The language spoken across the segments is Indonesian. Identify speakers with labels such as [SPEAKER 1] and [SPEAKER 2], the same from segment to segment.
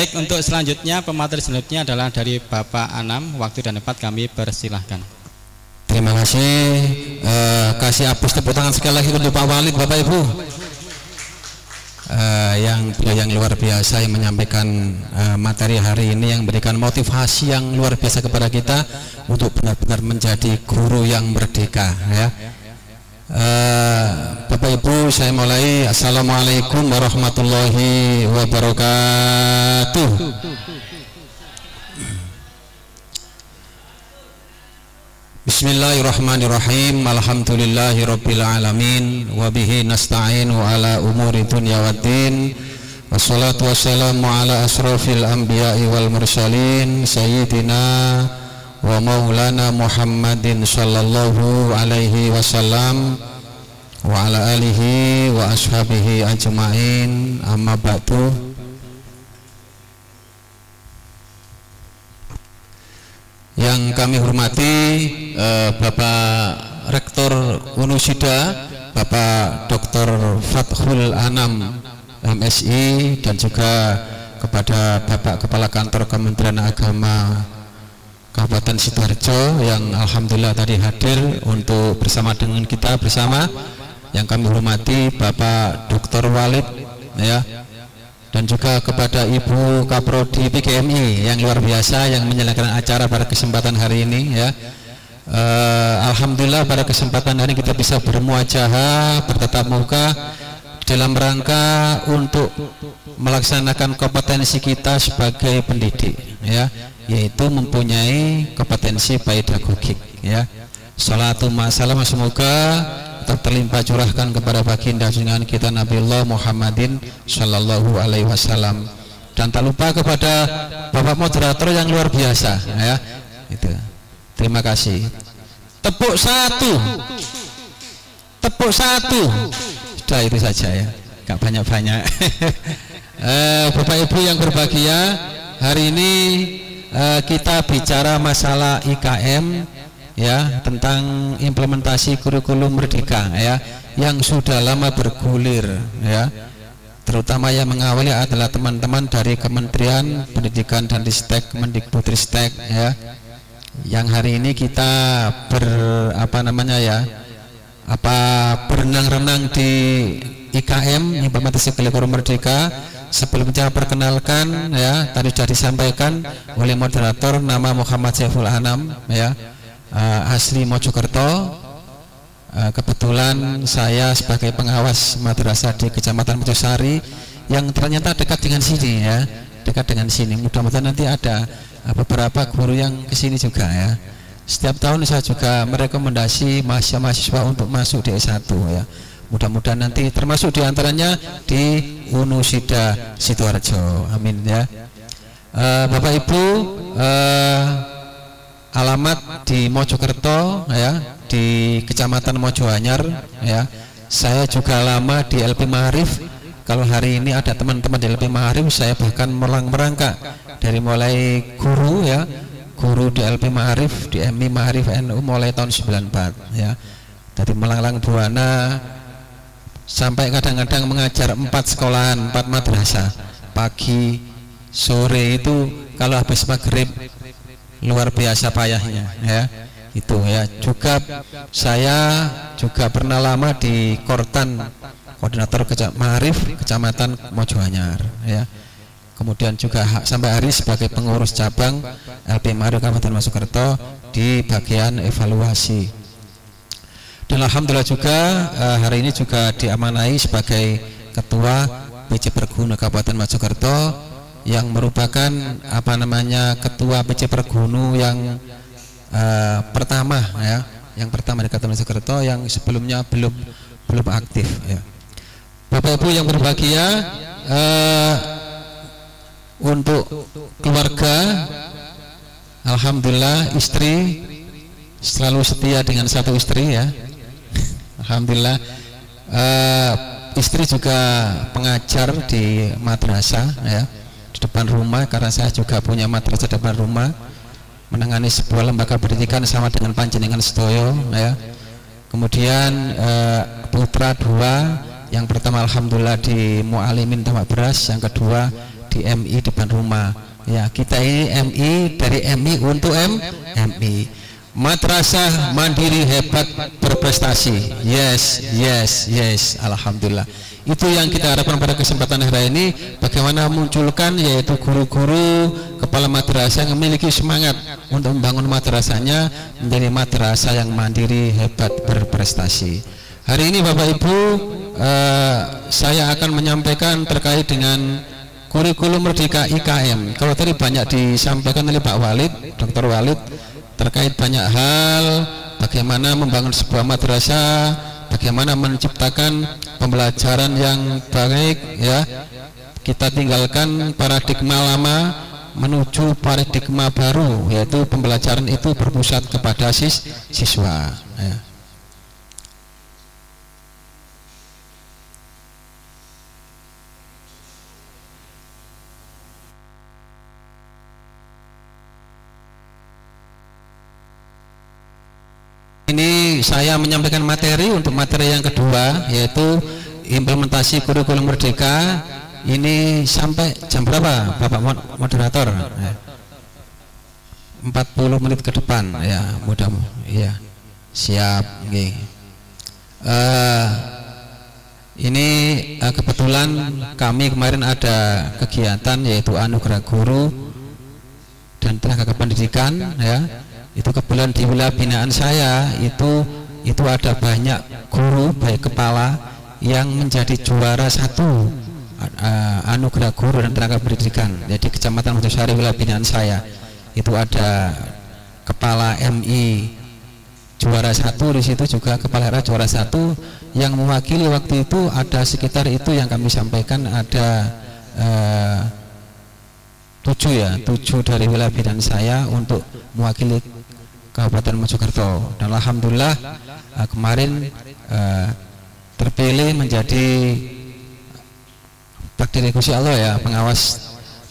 [SPEAKER 1] Baik, untuk selanjutnya pemateri selanjutnya adalah dari Bapak Anam. Waktu dan tempat kami persilahkan.
[SPEAKER 2] Terima kasih. Kasih apus tepuk tangan sekali lagi untuk Pak Walid, Bapak Ibu. Yang luar biasa yang menyampaikan materi hari ini, yang berikan motivasi yang luar biasa kepada kita untuk benar-benar menjadi guru yang merdeka, ya. Bapak Ibu, saya mulai. Assalamualaikum warahmatullahi wabarakatuh. Bismillahirrahmanirrahim. Alhamdulillahirabbil alamin wa bihi nasta'inu ala umuri dunya waddin. Wassalatu wassalamu ala asrofil anbiya'i wal mursalin sayyidina wa maulana Muhammadin sallallahu alaihi wasallam wa ala alihi wa ashabihi ajma'in, amma ba'du. Yang kami hormati Bapak Rektor Unusida, Bapak Dr. Fathul Anam MSI, dan juga kepada Bapak Kepala Kantor Kementerian Agama Kabupaten Sidoarjo yang alhamdulillah tadi hadir untuk bersama dengan kita bersama. Yang kami hormati Bapak Dr. Walid, ya, dan juga kepada Ibu Kaprodi PGMI yang luar biasa yang menyelenggarakan acara pada kesempatan hari ini, ya. Alhamdulillah pada kesempatan hari ini kita bisa bermuajahah, bertatap muka dalam rangka untuk melaksanakan kompetensi kita sebagai pendidik, ya, yaitu mempunyai kompetensi pedagogik, ya. Salatu masalam, semoga tetap terlimpah curahkan kepada baginda junjungan kita Nabiullah Muhammadin sallallahu alaihi wasallam, dan tak lupa kepada Bapak moderator yang luar biasa, ya. Itu. Terima kasih. Tepuk satu. Tepuk satu. Sudah itu saja, ya. Gak banyak-banyak. Bapak Ibu yang berbahagia, hari ini kita bicara masalah IKM, ya, tentang implementasi kurikulum merdeka, ya, yang sudah lama bergulir, ya. Terutama yang mengawali adalah teman-teman dari Kementerian Pendidikan dan Ristek, Mendikbudristek, ya. Yang hari ini kita berenang-renang di IKM, implementasi kurikulum merdeka. Sebelum saya perkenalkan, ya, tadi sudah disampaikan oleh moderator, nama Muhammad Saiful Anam, ya, asli Mojokerto. Kebetulan saya sebagai pengawas madrasah di Kecamatan Mojosari yang ternyata dekat dengan sini, ya, dekat dengan sini. Mudah-mudahan nanti ada beberapa guru yang kesini juga, ya. Setiap tahun saya juga merekomendasi mahasiswa untuk masuk di S1, ya. Mudah-mudahan nanti termasuk diantaranya di Unusida Sidoarjo, amin, ya. Bapak Ibu, alamat di Mojokerto, ya, di Kecamatan Mojoanyar, ya. Saya juga lama di LP Ma'arif. Kalau hari ini ada teman-teman di LP Ma'arif, saya bahkan merangkak dari mulai guru, ya, guru di LP Ma'arif, di MI Ma'arif NU mulai tahun 94, ya. Dari melanglang buana sampai kadang-kadang mengajar 4 sekolahan, 4 madrasah, pagi, sore, itu kalau habis maghrib luar biasa payahnya, ya. Itu, ya. Juga saya juga pernah lama di Kortan, koordinator Ma'arif Kecamatan Mojoanyar, ya. Kemudian juga sampai hari sebagai pengurus cabang LP Ma'arif Kabupaten Mojokerto di bagian evaluasi. Dan alhamdulillah juga hari ini juga diamanai sebagai ketua PJ Pergunu Kabupaten Mojokerto, yang merupakan ketua PJ Pergunu yang pertama, ya, yang pertama di Kabupaten Mojokerto, yang sebelumnya belum aktif, ya. Bapak Ibu yang berbahagia, untuk keluarga, alhamdulillah istri selalu setia dengan satu istri, ya. Alhamdulillah, istri juga pengajar di madrasah, ya, di depan rumah, karena saya juga punya madrasah di depan rumah, menangani sebuah lembaga pendidikan sama dengan panjenengan sedoyo, ya. Kemudian putra 2, yang pertama alhamdulillah di Mu'alimin Tamak Beras, yang kedua di MI depan rumah. Ya, kita ini MI, dari MI untuk MI. Madrasah mandiri hebat berprestasi. Yes, alhamdulillah. Itu yang kita harapkan pada kesempatan hari ini, bagaimana munculkan yaitu guru-guru kepala madrasah yang memiliki semangat untuk membangun madrasahnya menjadi madrasah yang mandiri hebat berprestasi. Hari ini Bapak Ibu, saya akan menyampaikan terkait dengan kurikulum Merdeka IKM. Kalau tadi banyak disampaikan oleh Pak Walid, Dr. Walid, terkait banyak hal, bagaimana membangun sebuah madrasah, bagaimana menciptakan pembelajaran yang baik, ya. Kita tinggalkan paradigma lama menuju paradigma baru, yaitu pembelajaran itu berpusat kepada siswa, ya. Ini saya menyampaikan materi untuk materi yang kedua, yaitu implementasi kurikulum Merdeka. Ini sampai jam berapa Bapak moderator? 40 menit ke depan, ya, mudah, ya, siap. Ini kebetulan kami kemarin ada kegiatan yaitu anugerah guru dan tenaga kependidikan, ya. Itu kebetulan di wilayah binaan saya itu ada banyak guru baik kepala yang menjadi juara 1 anugerah guru dan tenaga pendidikan. Jadi Kecamatan Mojosari wilayah binaan saya itu ada kepala MI juara 1, di situ juga kepala RA juara 1 yang mewakili waktu itu ada sekitar itu yang kami sampaikan ada 7 dari wilayah binaan saya untuk mewakili Kabupaten Mojokerto, dan alhamdulillah kemarin terpilih menjadi takdir Gusti Allah, ya, pengawas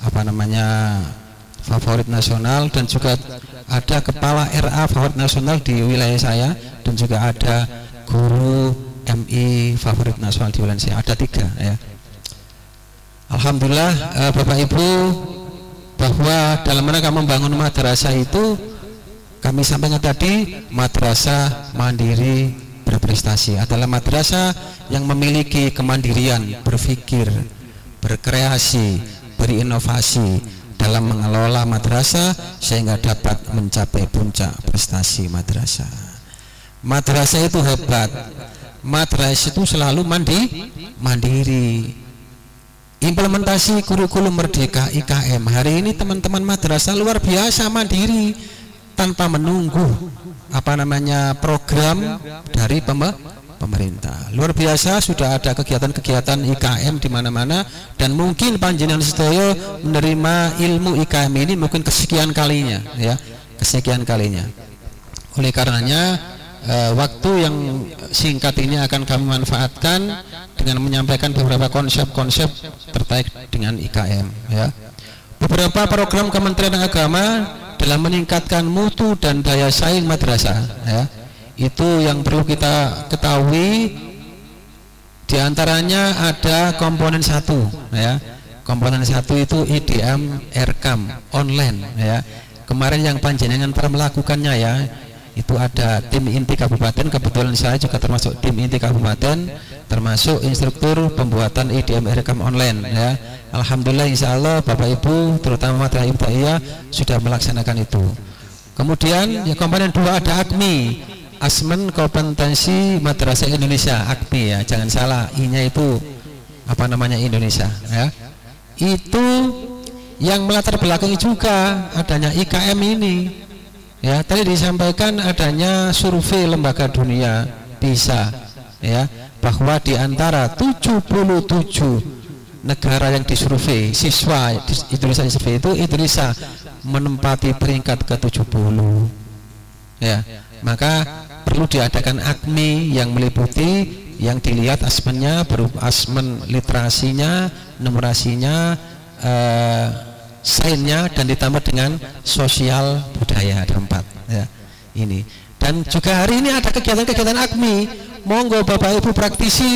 [SPEAKER 2] favorit nasional, dan juga ada kepala RA favorit nasional di wilayah saya, dan juga ada guru MI favorit nasional di wilayah saya, ada 3, ya. Alhamdulillah Bapak Ibu, bahwa dalam rangka membangun madrasah itu kami sampaikan tadi, madrasah mandiri berprestasi adalah madrasah yang memiliki kemandirian berpikir, berkreasi, berinovasi dalam mengelola madrasah sehingga dapat mencapai puncak prestasi madrasah. Madrasah itu hebat, madrasah itu selalu mandiri. Implementasi kurikulum Merdeka IKM hari ini teman-teman madrasah luar biasa mandiri, tanpa menunggu program dari pemerintah. Luar biasa, sudah ada kegiatan-kegiatan IKM di mana-mana, dan mungkin panjenengan sedaya menerima ilmu IKM ini mungkin kesekian kalinya, ya, kesekian kalinya. Oleh karenanya waktu yang singkat ini akan kami manfaatkan dengan menyampaikan beberapa konsep-konsep terkait dengan IKM, ya. Beberapa program Kementerian Agama dalam meningkatkan mutu dan daya saing madrasah, ya, itu yang perlu kita ketahui. Diantaranya ada komponen 1, ya. Komponen 1 itu IDM Rekam online, ya. Kemarin yang panjenengan pernah melakukannya, ya, itu ada tim inti kabupaten. Kebetulan saya juga termasuk tim inti kabupaten, termasuk instruktur pembuatan IDM Rekam online, ya. Alhamdulillah, insya Allah Bapak Ibu terutama Matra Ibtida'iyah sudah melaksanakan itu. Kemudian ya, komponen 2 ada AKMI, Asmen Kompetensi Madrasah Indonesia, AKMI, ya, jangan salah, I-nya itu Indonesia, ya. Itu yang melatar belakangi juga adanya IKM ini, ya. Tadi disampaikan adanya survei lembaga dunia PISA, ya, bahwa di antara 77 negara yang disurvei, siswa Indonesia disurvei itu Indonesia menempati peringkat ke-70, ya. Maka perlu diadakan AKMI yang meliputi, yang dilihat asmennya, berupa asmen literasinya, numerasinya, sainnya, dan ditambah dengan sosial budaya, ada 4, ya, ini. Dan juga hari ini ada kegiatan-kegiatan AKMI. Monggo Bapak Ibu praktisi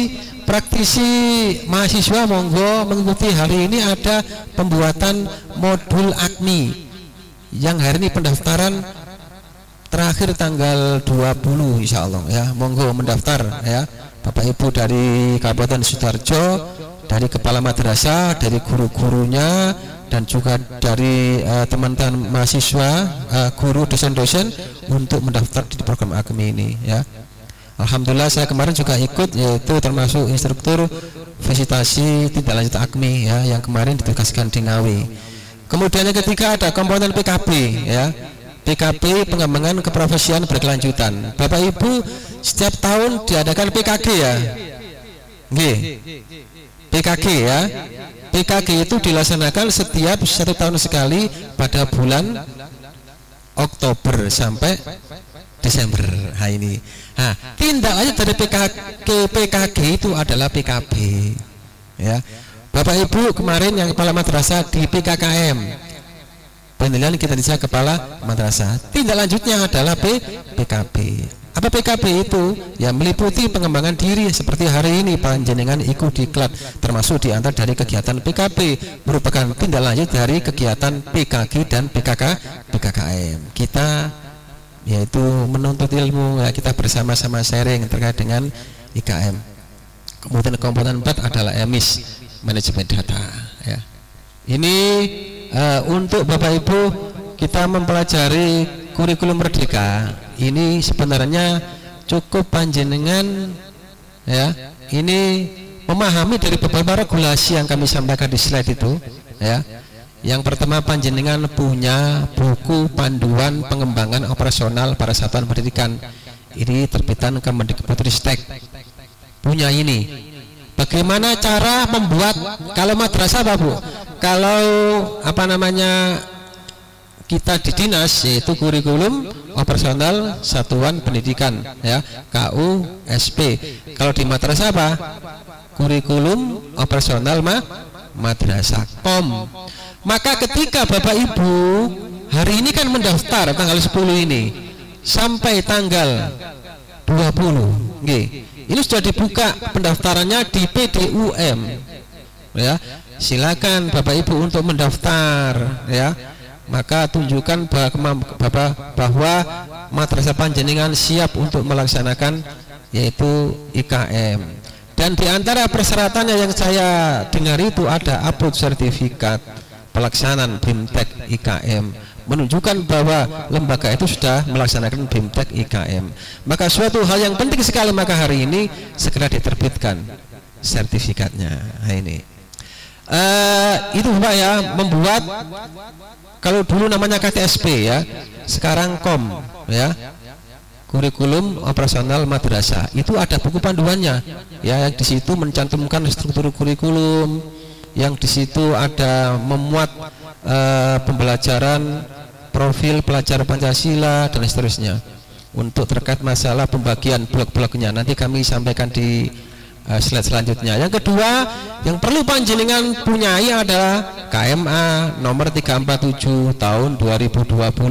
[SPEAKER 2] praktisi mahasiswa monggo mengikuti. Hari ini ada pembuatan modul AKMI yang hari ini pendaftaran terakhir tanggal 20 insya Allah ya. Monggo mendaftar ya Bapak Ibu dari Kabupaten Sidoarjo, dari kepala madrasah, dari guru-gurunya, dan juga dari teman-teman mahasiswa, guru, dosen-dosen untuk mendaftar di program AKMI ini ya. Alhamdulillah saya kemarin juga ikut, yaitu termasuk instruktur visitasi tindak lanjut AKMI ya, yang kemarin ditugaskan di Ngawi. Kemudian yang ketiga ada komponen PKB ya, PKB pengembangan keprofesian berkelanjutan. Bapak Ibu setiap tahun diadakan PKG ya, PKG ya. PKG itu dilaksanakan setiap 1 tahun sekali pada bulan Oktober sampai Desember. Nah ini, nah, tindak lanjut dari PKG itu adalah PKB ya. Bapak Ibu kemarin yang kepala madrasah di PKKM, penilaian kita bisa kepala madrasah, tindak lanjutnya adalah PKB. Apa PKB itu? Ya meliputi pengembangan diri seperti hari ini panjenengan ikut diklat, termasuk diantar dari kegiatan PKB, merupakan tindak lanjut dari kegiatan PKG dan PKKM. Kita yaitu menuntut ilmu ya, kita bersama-sama sharing terkait dengan IKM. Kemudian komponen 4 adalah EMIS, manajemen data ya. Ini untuk Bapak Ibu kita mempelajari kurikulum Merdeka. Ini sebenarnya cukup panjenengan ya, ini memahami dari beberapa regulasi yang kami sampaikan di slide itu ya. Yang pertama, panjenengan punya buku panduan pengembangan operasional para satuan pendidikan. Ini terbitan Kemendikbudristek. Punya ini. Bagaimana cara membuat, kalau madrasah Pak Bu, kalau apa namanya kita di dinas, yaitu kurikulum operasional satuan pendidikan ya, KUSP. Kalau di madrasah apa? Kurikulum operasional madrasah, KOM. Maka ketika Bapak Ibu hari ini kan mendaftar tanggal 10 ini sampai tanggal 20 ini sudah dibuka pendaftarannya di PDUM ya. Silakan Bapak Ibu untuk mendaftar ya. Maka tunjukkan bahwa madrasah panjenengan siap untuk melaksanakan yaitu IKM. Dan diantara persyaratannya yang saya dengar itu ada upload sertifikat pelaksanaan BIMTEK IKM, menunjukkan bahwa lembaga itu sudah melaksanakan BIMTEK IKM. Maka suatu hal yang penting sekali, maka hari ini segera diterbitkan sertifikatnya. Nah ini itu Bapak ya, membuat, kalau dulu namanya KTSP ya, sekarang KOM ya, kurikulum operasional madrasah. Itu ada buku panduannya ya, yang di situ mencantumkan struktur kurikulum, yang di situ ada memuat pembelajaran profil pelajar Pancasila dan seterusnya. Untuk terkait masalah pembagian blok-bloknya nanti kami sampaikan di slide selanjutnya. Yang kedua yang perlu panjenengan punyai adalah KMA nomor 347 tahun 2022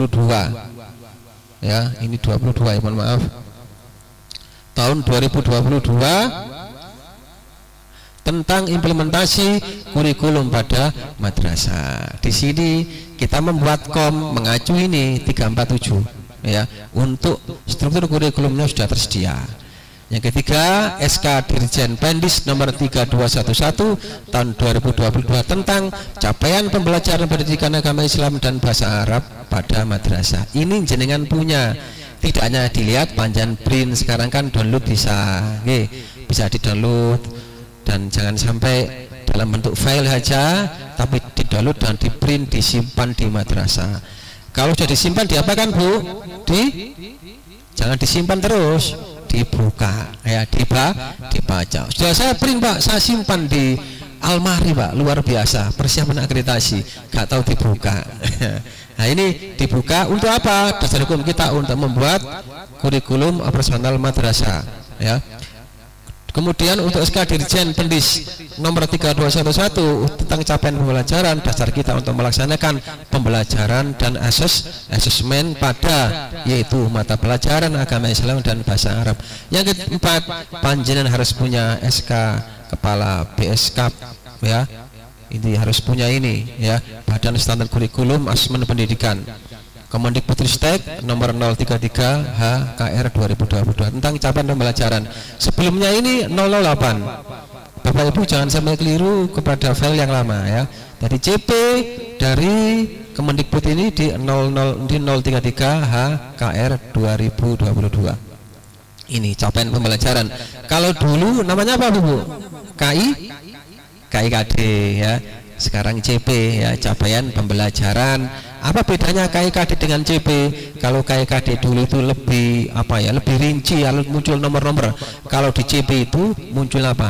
[SPEAKER 2] ya, ini 22 ya, mohon maaf, tahun 2022 tentang implementasi kurikulum pada madrasah. Di sini kita membuat KOM mengacu ini 347 ya, untuk struktur kurikulumnya sudah tersedia. Yang ketiga, SK Dirjen Pendis nomor 3211 tahun 2022 tentang capaian pembelajaran pendidikan agama Islam dan bahasa Arab pada madrasah. Ini jenengan punya, tidak hanya dilihat panjang print, sekarang kan download bisa, bisa di-download. Dan jangan sampai dalam bentuk file saja, tapi di-download dan di-print, disimpan di madrasah. Kalau sudah disimpan diapakan Bu? Jangan disimpan terus, dibuka ya, dibaca. Sudah saya print Pak, saya simpan di almari Pak, luar biasa, persiapan akreditasi, gak tahu dibuka. Nah ini dibuka untuk apa? Dasar hukum kita untuk membuat kurikulum operasional madrasah ya. Kemudian untuk SK Dirjen Pendis nomor 3211 tentang capaian pembelajaran, dasar kita untuk melaksanakan pembelajaran dan asesmen pada yaitu mata pelajaran agama Islam dan bahasa Arab. Yang keempat, panjenengan harus punya SK Kepala BSK ya. Ini harus punya ini ya, Badan Standar Kurikulum Asesmen Pendidikan. Kemendikbudristek nomor 033 HKR 2022 tentang capaian pembelajaran. Sebelumnya ini 008. Bapak Ibu jangan sampai keliru kepada file yang lama ya. Jadi CP dari Kemendikbud ini di 033 HKR 2022. Ini capaian pembelajaran. Kalau dulu namanya apa Bu? KIKD ya. Sekarang CP ya, capaian pembelajaran. Apa bedanya KIKD dengan CP? Kalau KIKD dulu itu lebih apa ya, lebih rinci, lalu muncul nomor-nomor. Kalau di CP itu muncul apa?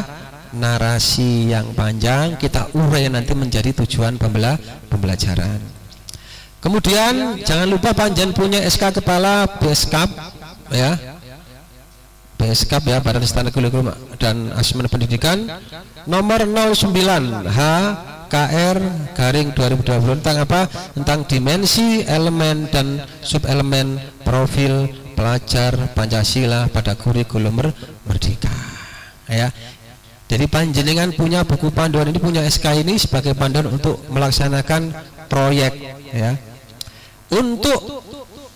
[SPEAKER 2] Narasi yang panjang, kita urai nanti menjadi tujuan pembelajaran. Kemudian jangan lupa panjenengan punya SK Kepala BSKAP ya. BSKAP ya, Badan Standar Kurikulum dan Asesmen Pendidikan nomor 09 HKR garing 2020 tentang apa? Tentang dimensi, elemen dan subelemen profil pelajar Pancasila pada kurikulum merdeka ya. Jadi panjenengan punya buku panduan ini, punya SK ini sebagai panduan untuk melaksanakan proyek ya. Untuk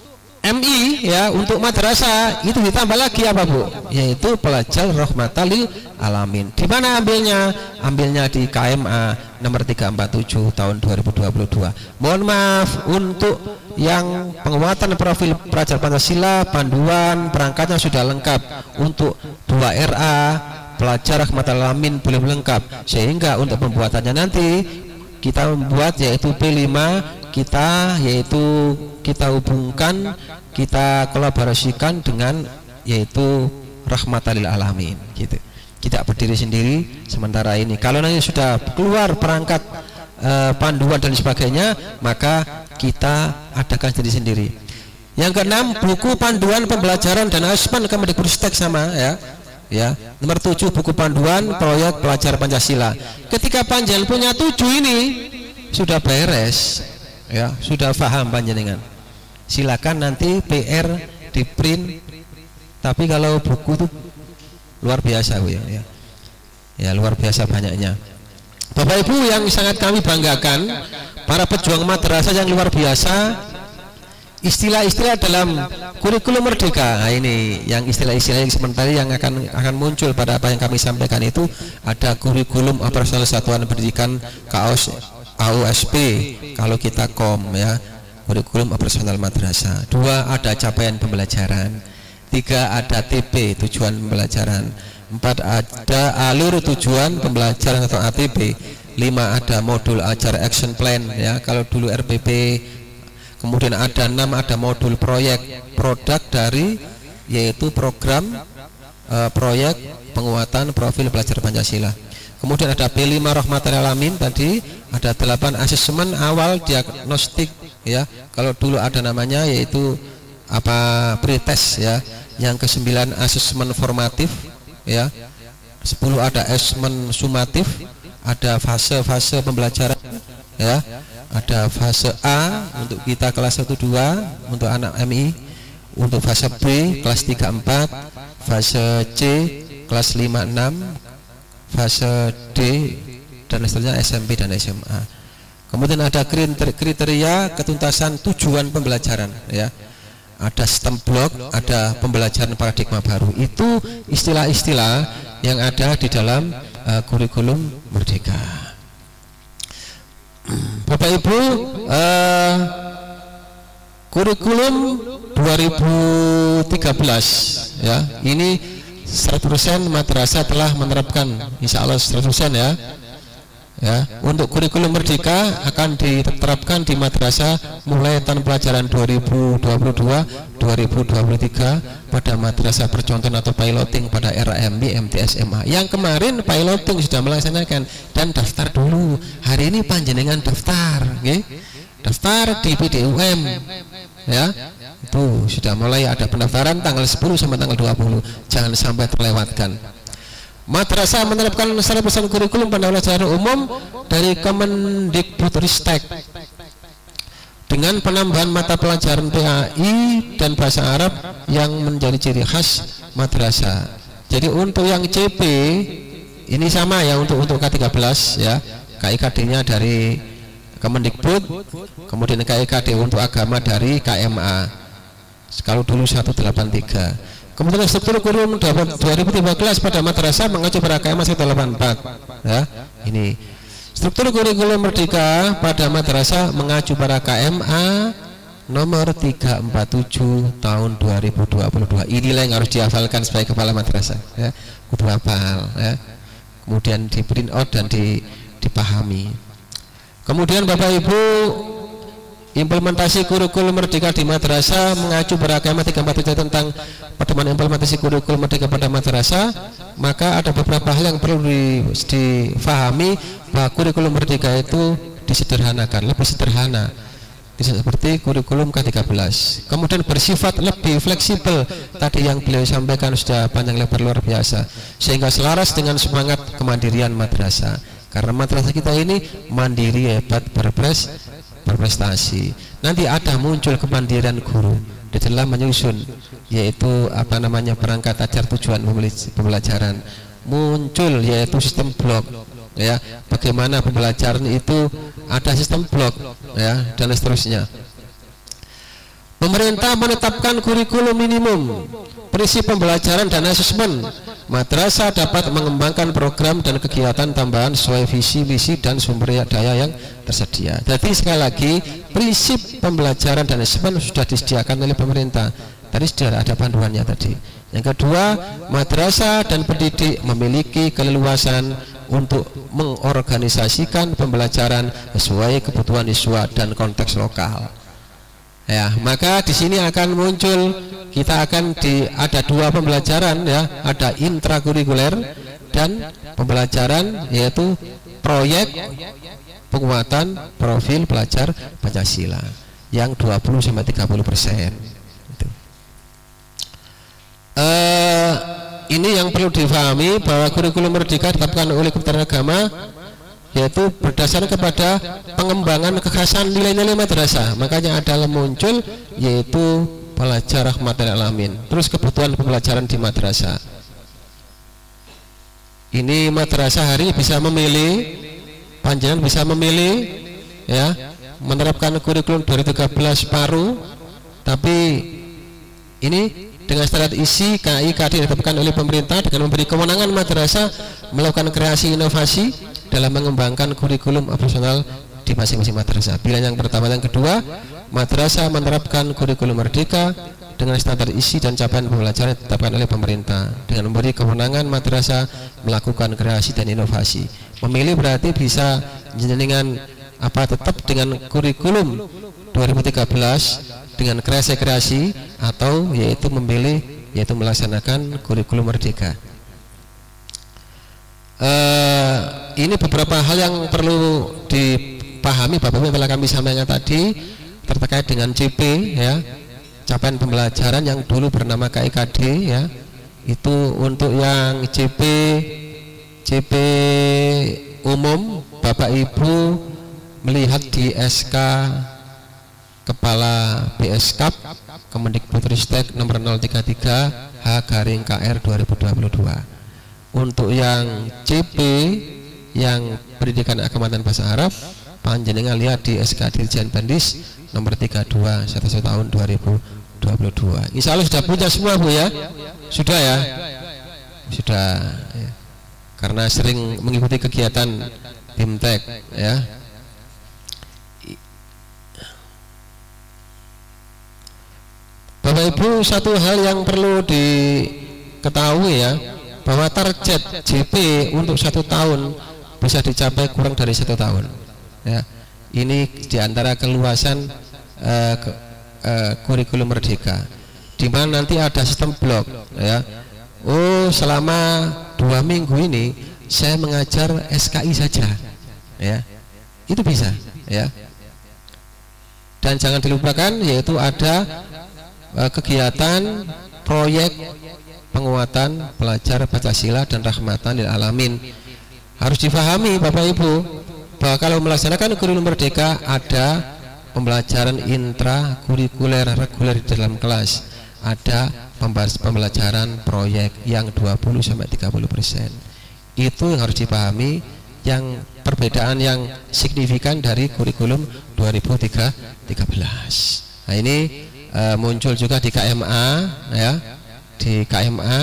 [SPEAKER 2] MI ya, untuk madrasah itu ditambah lagi apa Bu? Yaitu pelajar rahmatan lil alamin. Di mana ambilnya? Ambilnya di KMA nomor 347 tahun 2022. Mohon maaf, untuk yang penguatan profil pelajar Pancasila, panduan perangkatnya sudah lengkap. Untuk 2RA pelajar rahmatan lil alamin belum lengkap. Sehingga untuk pembuatannya nanti kita membuat yaitu P5, kita yaitu kita hubungkan, kita kolaborasikan dengan yaitu rahmatan lil alamin gitu. Tidak berdiri sendiri sementara ini. Kalau nanti sudah keluar perangkat panduan dan sebagainya, maka kita adakan sendiri. Yang keenam, buku panduan pembelajaran dan asesmen Kemendikbudristek sama ya. Ya, nomor 7 buku panduan proyek pelajar Pancasila. Ketika panjenengan punya 7 ini sudah beres ya, sudah paham panjenengan. Silakan nanti PR di print. Tapi kalau buku itu luar biasa Bu ya. Ya luar biasa banyaknya. Bapak Ibu yang sangat kami banggakan, para pejuang madrasah yang luar biasa, istilah-istilah dalam kurikulum merdeka. Nah, ini yang istilah-istilah yang sementara yang akan muncul pada apa yang kami sampaikan itu ada kurikulum operasional satuan pendidikan KAUSP kalau kita ya, kurikulum operasional madrasah. 2 ada capaian pembelajaran. 3 ada TP tujuan pembelajaran. 4 ada alur tujuan pembelajaran atau ATP. 5 ada modul ajar action plan ya, kalau dulu RPP. Kemudian ada 6 ada modul proyek produk dari yaitu program proyek penguatan profil pelajar Pancasila. Kemudian ada P5 rahmatan lil alamin tadi, ada 8 asesmen awal diagnostik ya. Kalau dulu ada namanya yaitu apa pretest ya. Yang ke-9 asesmen formatif ya. 10 ada asesmen sumatif, ada fase-fase pembelajaran ya. Ada fase A untuk kita kelas 1 2 untuk anak MI, untuk fase B kelas 3 4, fase C kelas 5 6, fase D dan seterusnya SMP dan SMA. Kemudian ada kriteria ketuntasan tujuan pembelajaran ya. Ada STEM block, ada pembelajaran paradigma baru. Itu istilah-istilah yang ada di dalam kurikulum merdeka. Bapak Ibu, kurikulum 2013 ya, ini 100% madrasah telah menerapkan, insya Allah 100% ya. Ya, untuk kurikulum merdeka akan diterapkan di madrasah mulai tahun pelajaran 2022-2023 pada madrasah percontohan atau piloting pada era MI, MT, SMA. Yang kemarin piloting sudah melaksanakan dan daftar dulu. Hari ini panjenengan daftar, okay? Daftar di PDUM, ya. Itu sudah mulai ada pendaftaran tanggal 10 sampai tanggal 20. Jangan sampai terlewatkan. Madrasah menerapkan 100% kurikulum pembelajaran umum dari Kemendikbudristek dengan penambahan mata pelajaran PAI dan bahasa Arab yang menjadi ciri khas madrasah. Jadi untuk yang CP ini sama ya, untuk K13 ya, KIKD-nya dari Kemendikbud, kemudian KIKD untuk agama dari KMA. Kalau dulu 183. Kemudian struktur kurikulum 2013 pada madrasah mengacu pada KMA 184 ya. Ini struktur kurikulum Merdeka pada madrasah mengacu pada KMA nomor 347 tahun 2022. Inilah yang harus dihafalkan sebagai kepala madrasah ya. Kudu hafal ya. Kemudian di print out dan dipahami. Kemudian Bapak Ibu, implementasi kurikulum Merdeka di madrasah mengacu pada KMA 347 tentang pedoman implementasi kurikulum Merdeka pada madrasah. Maka ada beberapa hal yang perlu difahami, bahwa kurikulum Merdeka itu disederhanakan, lebih sederhana, tidak seperti kurikulum K13. Kemudian bersifat lebih fleksibel, tadi yang beliau sampaikan sudah panjang lebar luar biasa, sehingga selaras dengan semangat kemandirian madrasah. Karena madrasah kita ini mandiri, hebat, berprestasi. Nanti ada muncul kemandirian guru di dalam menyusun, yaitu perangkat ajar tujuan pembelajaran. Muncul yaitu sistem blok ya, bagaimana pembelajaran itu ada sistem blok ya, dan seterusnya. Pemerintah menetapkan kurikulum minimum, prinsip pembelajaran dan asesmen. Madrasah dapat mengembangkan program dan kegiatan tambahan sesuai visi, misi dan sumber daya yang tersedia. Jadi sekali lagi, prinsip pembelajaran dan asesmen sudah disediakan oleh pemerintah. Tadi sudah ada panduannya tadi. Yang kedua, madrasah dan pendidik memiliki keleluasan untuk mengorganisasikan pembelajaran sesuai kebutuhan siswa dan konteks lokal. Ya, maka di sini akan muncul, kita akan ada dua pembelajaran ya, ada intrakurikuler dan pembelajaran yaitu proyek penguatan profil pelajar Pancasila yang 20-30%. Ini yang perlu difahami, bahwa kurikulum Merdeka ditetapkan oleh Kementerian Agama yaitu berdasarkan kepada pengembangan kekhasan nilai-nilai madrasah. Makanya adalah muncul yaitu pelajar rahmatan alamin. Terus kebutuhan pembelajaran di madrasah. Ini madrasah hari bisa memilih, panjenengan bisa memilih ya, menerapkan kurikulum 2013 paruh, tapi ini dengan standar isi KIKD ditetapkan oleh pemerintah dengan memberi kewenangan madrasah melakukan kreasi inovasi dalam mengembangkan kurikulum operasional di masing-masing madrasah. Pilihan yang pertama. Yang kedua, madrasah menerapkan kurikulum Merdeka dengan standar isi dan capaian pembelajaran ditetapkan oleh pemerintah dengan memberi kewenangan madrasah melakukan kreasi dan inovasi. Memilih berarti bisa dengan tetap dengan kurikulum 2013 dengan kreasi atau yaitu memilih yaitu melaksanakan kurikulum Merdeka. Ini beberapa hal yang perlu dipahami Bapak Ibu yang telah kami sampaikan tadi terkait dengan CP ya, capaian pembelajaran yang dulu bernama KIKD ya. Itu untuk yang CP umum, Bapak Ibu melihat di SK Kepala BSKAP Kemendikbudristek nomor 033 H/KR 2022. Untuk yang CP yang pendidikan agama dan bahasa Arab, panjenengan lihat di SK Dirjen Pendis nomor 32 1 tahun 2022. Insya Allah sudah punya semua Bu ya? Sudah ya? Sudah ya. Karena sering mengikuti kegiatan BIMTEK ya. Bapak Ibu, satu hal yang perlu diketahui ya, bahwa target JP untuk 1 tahun bisa dicapai kurang dari 1 tahun ya. Ini diantara keluasan kurikulum Merdeka, di mana nanti ada sistem blok ya. Oh, selama 2 minggu ini saya mengajar SKI saja ya, itu bisa ya. Dan jangan dilupakan yaitu ada kegiatan proyek penguatan pelajar Pancasila dan rahmatan lil alamin. Harus difahami Bapak Ibu bahwa kalau melaksanakan kurikulum merdeka ada pembelajaran intrakurikuler reguler di dalam kelas, ada pembelajaran proyek yang 20-30%. Itu yang harus dipahami, yang perbedaan yang signifikan dari kurikulum 2013. Nah ini muncul juga di KMA ya. Di KMA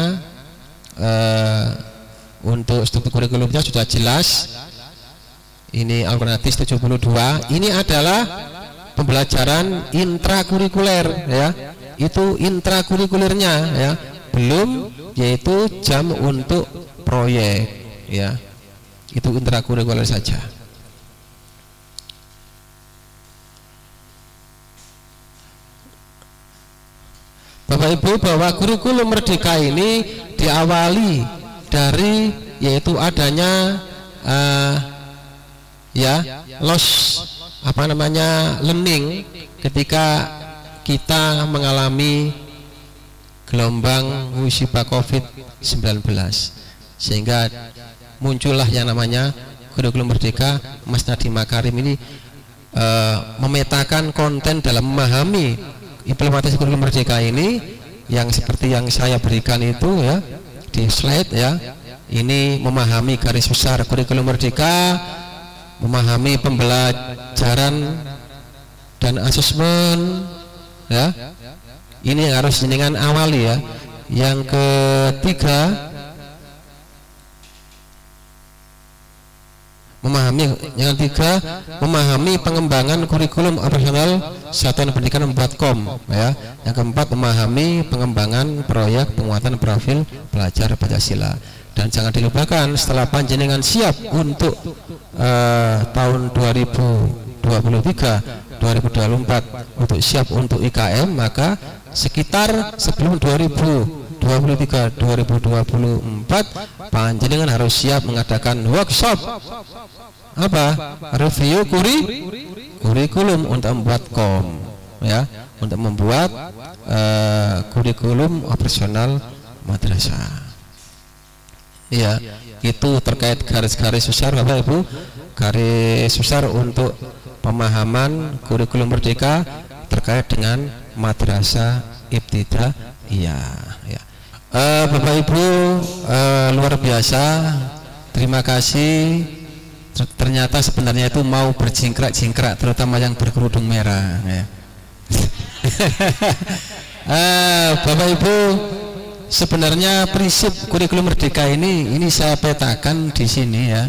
[SPEAKER 2] untuk struktur kurikulumnya sudah jelas. Ini alternatif 72. Ini adalah pembelajaran intrakurikuler ya. Itu intrakurikulernya ya. Belum yaitu jam untuk proyek ya. Itu intrakurikuler saja. Bapak Ibu, bahwa kurikulum merdeka ini diawali dari yaitu adanya learning ketika kita mengalami gelombang musibah COVID-19, sehingga muncullah yang namanya kurikulum merdeka. Mas Nadiem Makarim ini memetakan konten dalam memahami implementasi kurikulum merdeka ini, yang seperti yang saya berikan itu ya di slide ya. Ini memahami garis besar kurikulum merdeka, memahami pembelajaran dan asesmen ya. Ini yang harus dengan awali ya. Yang ketiga, memahami pengembangan kurikulum operasional satuan pendidikan membuat kom ya. Yang keempat, memahami pengembangan proyek penguatan profil pelajar Pancasila. Dan jangan dilupakan, setelah panjenengan siap untuk tahun 2023 2024 untuk siap untuk IKM, maka sekitar sebelum 2023-2024 panjenengan harus siap mengadakan workshop apa? Review kurikulum untuk membuat kom ya, untuk membuat kurikulum operasional madrasah. Ya, itu terkait garis-garis besar Bapak Ibu, garis besar untuk pemahaman kurikulum merdeka terkait dengan madrasah ibtidaiyah ya. Bapak Ibu, luar biasa, terima kasih. Ternyata sebenarnya itu mau berjingkrak-jingkrak, terutama yang berkerudung merah ya. Bapak Ibu, sebenarnya prinsip kurikulum merdeka ini saya petakan di sini ya.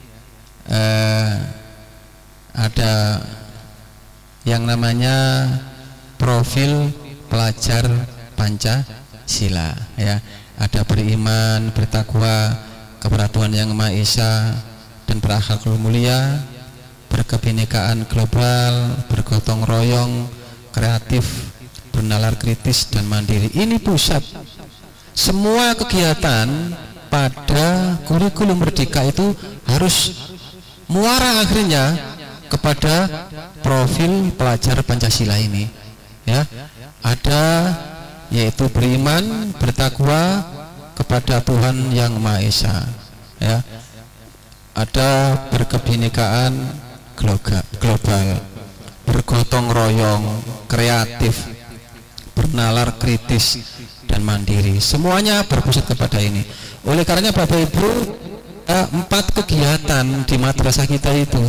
[SPEAKER 2] Ada yang namanya profil pelajar Pancasila ya. Ada beriman, bertakwa kepada Tuhan Yang Maha Esa dan berakhlak mulia, berkebinekaan global, bergotong royong, kreatif, bernalar kritis dan mandiri. Ini pusat semua kegiatan pada kurikulum merdeka itu harus muara akhirnya kepada profil pelajar Pancasila ini ya. Ada yaitu beriman, bertakwa kepada Tuhan Yang Maha Esa ya. Ada berkebinekaan global, bergotong royong, kreatif, bernalar kritis dan mandiri. Semuanya berpusat kepada ini. Oleh karenanya Bapak Ibu, 4 kegiatan di madrasah kita itu,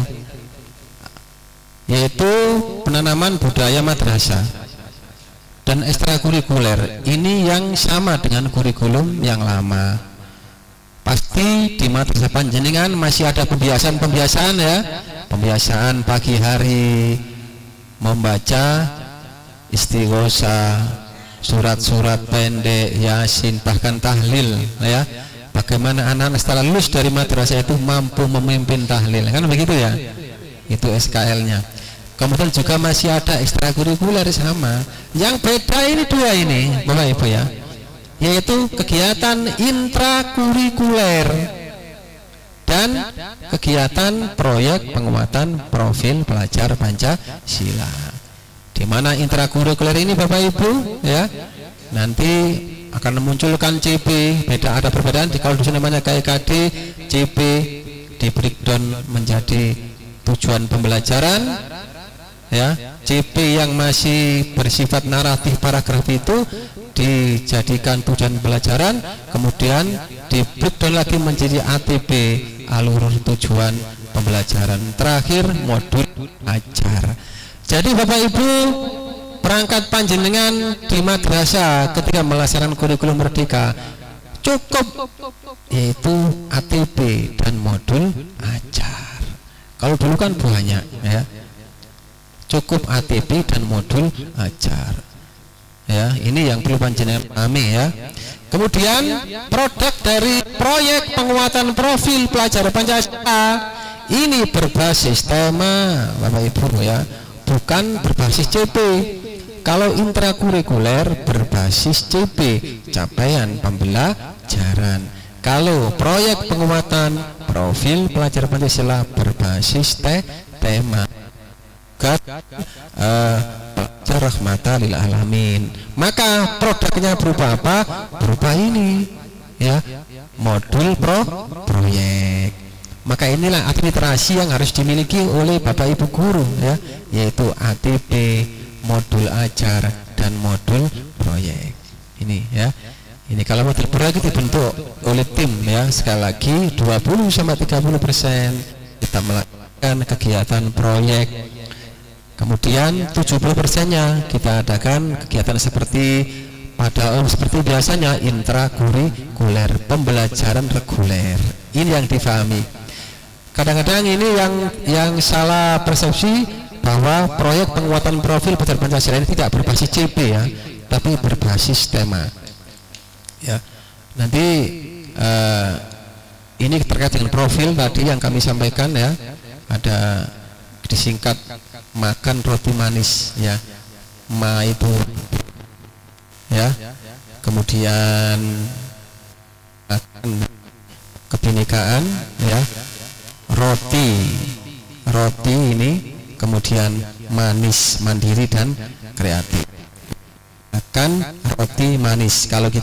[SPEAKER 2] yaitu penanaman budaya madrasah dan ekstrakurikuler. Ini yang sama dengan kurikulum yang lama. Pasti di madrasah panjenengan masih ada pembiasaan ya, pembiasaan pagi hari membaca istighosah, surat-surat pendek, yasin, bahkan tahlil ya. Bagaimana anak-anak setelah lulus dari madrasah itu mampu memimpin tahlil, kan begitu ya. Itu SKL-nya. Kemudian juga masih ada ekstrakurikuler sama. Yang beda ini 2 ini Bapak Ibu ya, yaitu kegiatan intrakurikuler dan kegiatan proyek penguatan profil pelajar Pancasila. Di mana intrakurikuler ini Bapak Ibu ya, nanti akan memunculkan CP. Beda, ada perbedaan. Kalau di sini namanya KIKD, CP di breakdown menjadi tujuan pembelajaran, ya. CP yang masih bersifat naratif paragraf itu dijadikan tujuan pembelajaran, kemudian di breakdown lagi menjadi ATP, alur tujuan pembelajaran. Terakhir modul ajar. Jadi Bapak Ibu, perangkat panjenengan di madrasah ketika melaksanakan kurikulum merdeka cukup yaitu ATP dan modul ajar. Kalau dulu kan banyak, ya. Cukup ATP dan modul ajar. Ya, ini yang perlu panjenengan pahami, ya. Kemudian produk dari proyek penguatan profil pelajar Pancasila ini berbasis tema, Bapak Ibu, ya, bukan berbasis CP. Kalau intrakurikuler berbasis CP, capaian pembelajaran. Kalau proyek penguatan profil pelajar Pancasila berbasis tema pelajar rahmatan lil alamin. Maka produknya berupa apa? Berupa ini, ya, modul proyek. Maka inilah administrasi yang harus dimiliki oleh Bapak Ibu guru, ya, yaitu ATP, modul ajar, dan modul proyek. Ini, ya. Ini kalau modul proyek dibentuk oleh tim, ya, sekali lagi 20-30% kita melakukan kegiatan proyek. Kemudian 70%-nya kita adakan kegiatan seperti biasanya intrakurikuler, pembelajaran reguler. Ini yang difahami. Kadang-kadang ini yang salah persepsi bahwa proyek penguatan profil pelajar Pancasila ini tidak berbasis CP, ya, tapi berbasis tema. Ya, nanti ini terkait dengan profil tadi yang kami sampaikan, ya, ada disingkat makan roti manis, ya, ma itu, ya, kemudian makan kebinekaan, ya, roti ini, kemudian manis, mandiri, dan kreatif. Makan roti manis, kalau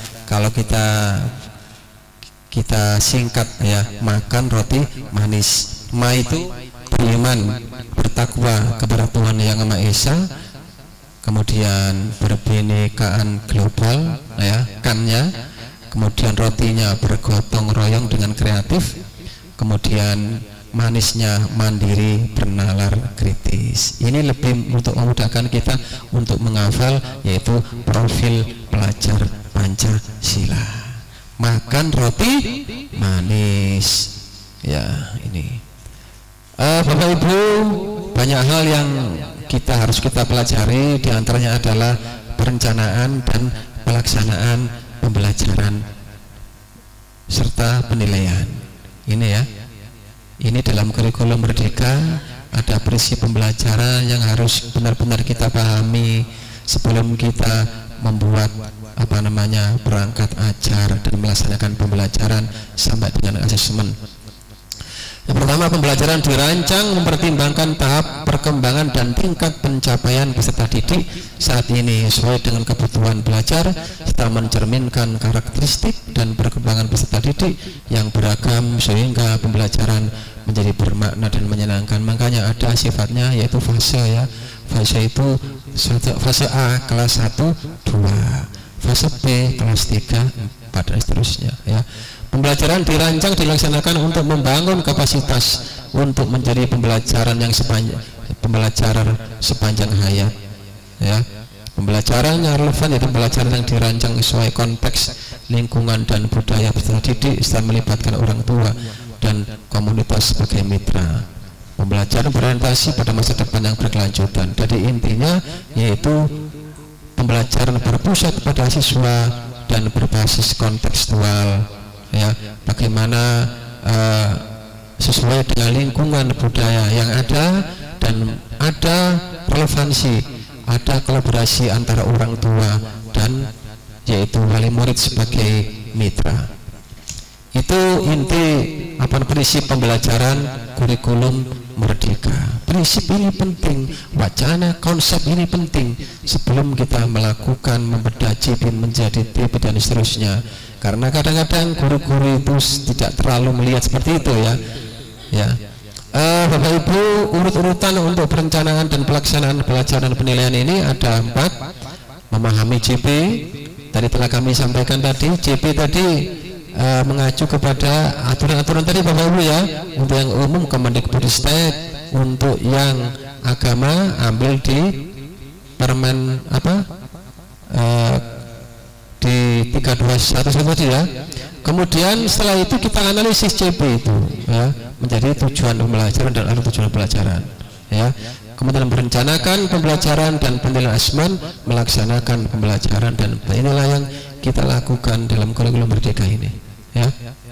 [SPEAKER 2] kita singkat, ya, makan roti manis. Ma itu beriman, bertakwa kepada Tuhan Yang Maha Esa, kemudian berbinekaan global, ya, kannya, kemudian rotinya bergotong royong dengan kreatif, kemudian manisnya mandiri, bernalar, kritis. Ini lebih untuk memudahkan kita untuk menghafal, yaitu profil pelajar Pancasila. Makan roti manis, ya, ini. Bapak Ibu, banyak hal yang harus kita pelajari, diantaranya adalah perencanaan dan pelaksanaan pembelajaran serta penilaian. Ini, ya, ini dalam kurikulum merdeka ada prinsip pembelajaran yang harus benar-benar kita pahami sebelum kita membuat perangkat ajar dan melaksanakan pembelajaran sampai dengan asesmen. Yang pertama, pembelajaran dirancang mempertimbangkan tahap perkembangan dan tingkat pencapaian peserta didik saat ini sesuai dengan kebutuhan belajar serta mencerminkan karakteristik dan perkembangan peserta didik yang beragam sehingga pembelajaran menjadi bermakna dan menyenangkan. Makanya ada sifatnya, yaitu fase, ya. Fase itu fase A kelas 1, 2, fase B kelas 3, 4, dan seterusnya, ya. Pembelajaran dirancang dilaksanakan untuk membangun kapasitas untuk menjadi pembelajaran sepanjang hayat, ya. Pembelajaran yang relevan yaitu pembelajaran yang dirancang sesuai konteks, lingkungan, dan budaya peserta didik serta melibatkan orang tua dan komunitas sebagai mitra. Pembelajaran berorientasi pada masa depan yang berkelanjutan. Jadi intinya yaitu pembelajaran berpusat pada siswa dan berbasis kontekstual, ya, bagaimana sesuai dengan lingkungan budaya yang ada dan ada relevansi, ada kolaborasi antara orang tua dan yaitu wali murid sebagai mitra. Itu inti prinsip pembelajaran kurikulum merdeka. Prinsip ini penting, wacana konsep ini penting sebelum kita melakukan membedah JP menjadi TP dan seterusnya. Karena kadang-kadang guru-guru itu tidak terlalu melihat seperti itu ya. Bapak Ibu, urut-urutan untuk perencanaan dan pelaksanaan pelajaran penilaian ini ada 4. Memahami JP, tadi telah kami sampaikan tadi. JP tadi mengacu kepada aturan-aturan tadi Bapak Ibu ya. Untuk yang umum Kemendikbudristek, untuk yang agama ambil di Permen di 321 tadi ya. Kemudian setelah itu kita analisis JP itu ya, menjadi tujuan pembelajaran dan arah tujuan pelajaran ya. Kemudian merencanakan pembelajaran dan penilaian asesmen, melaksanakan pembelajaran, dan inilah yang kita lakukan dalam kurikulum merdeka ini ya.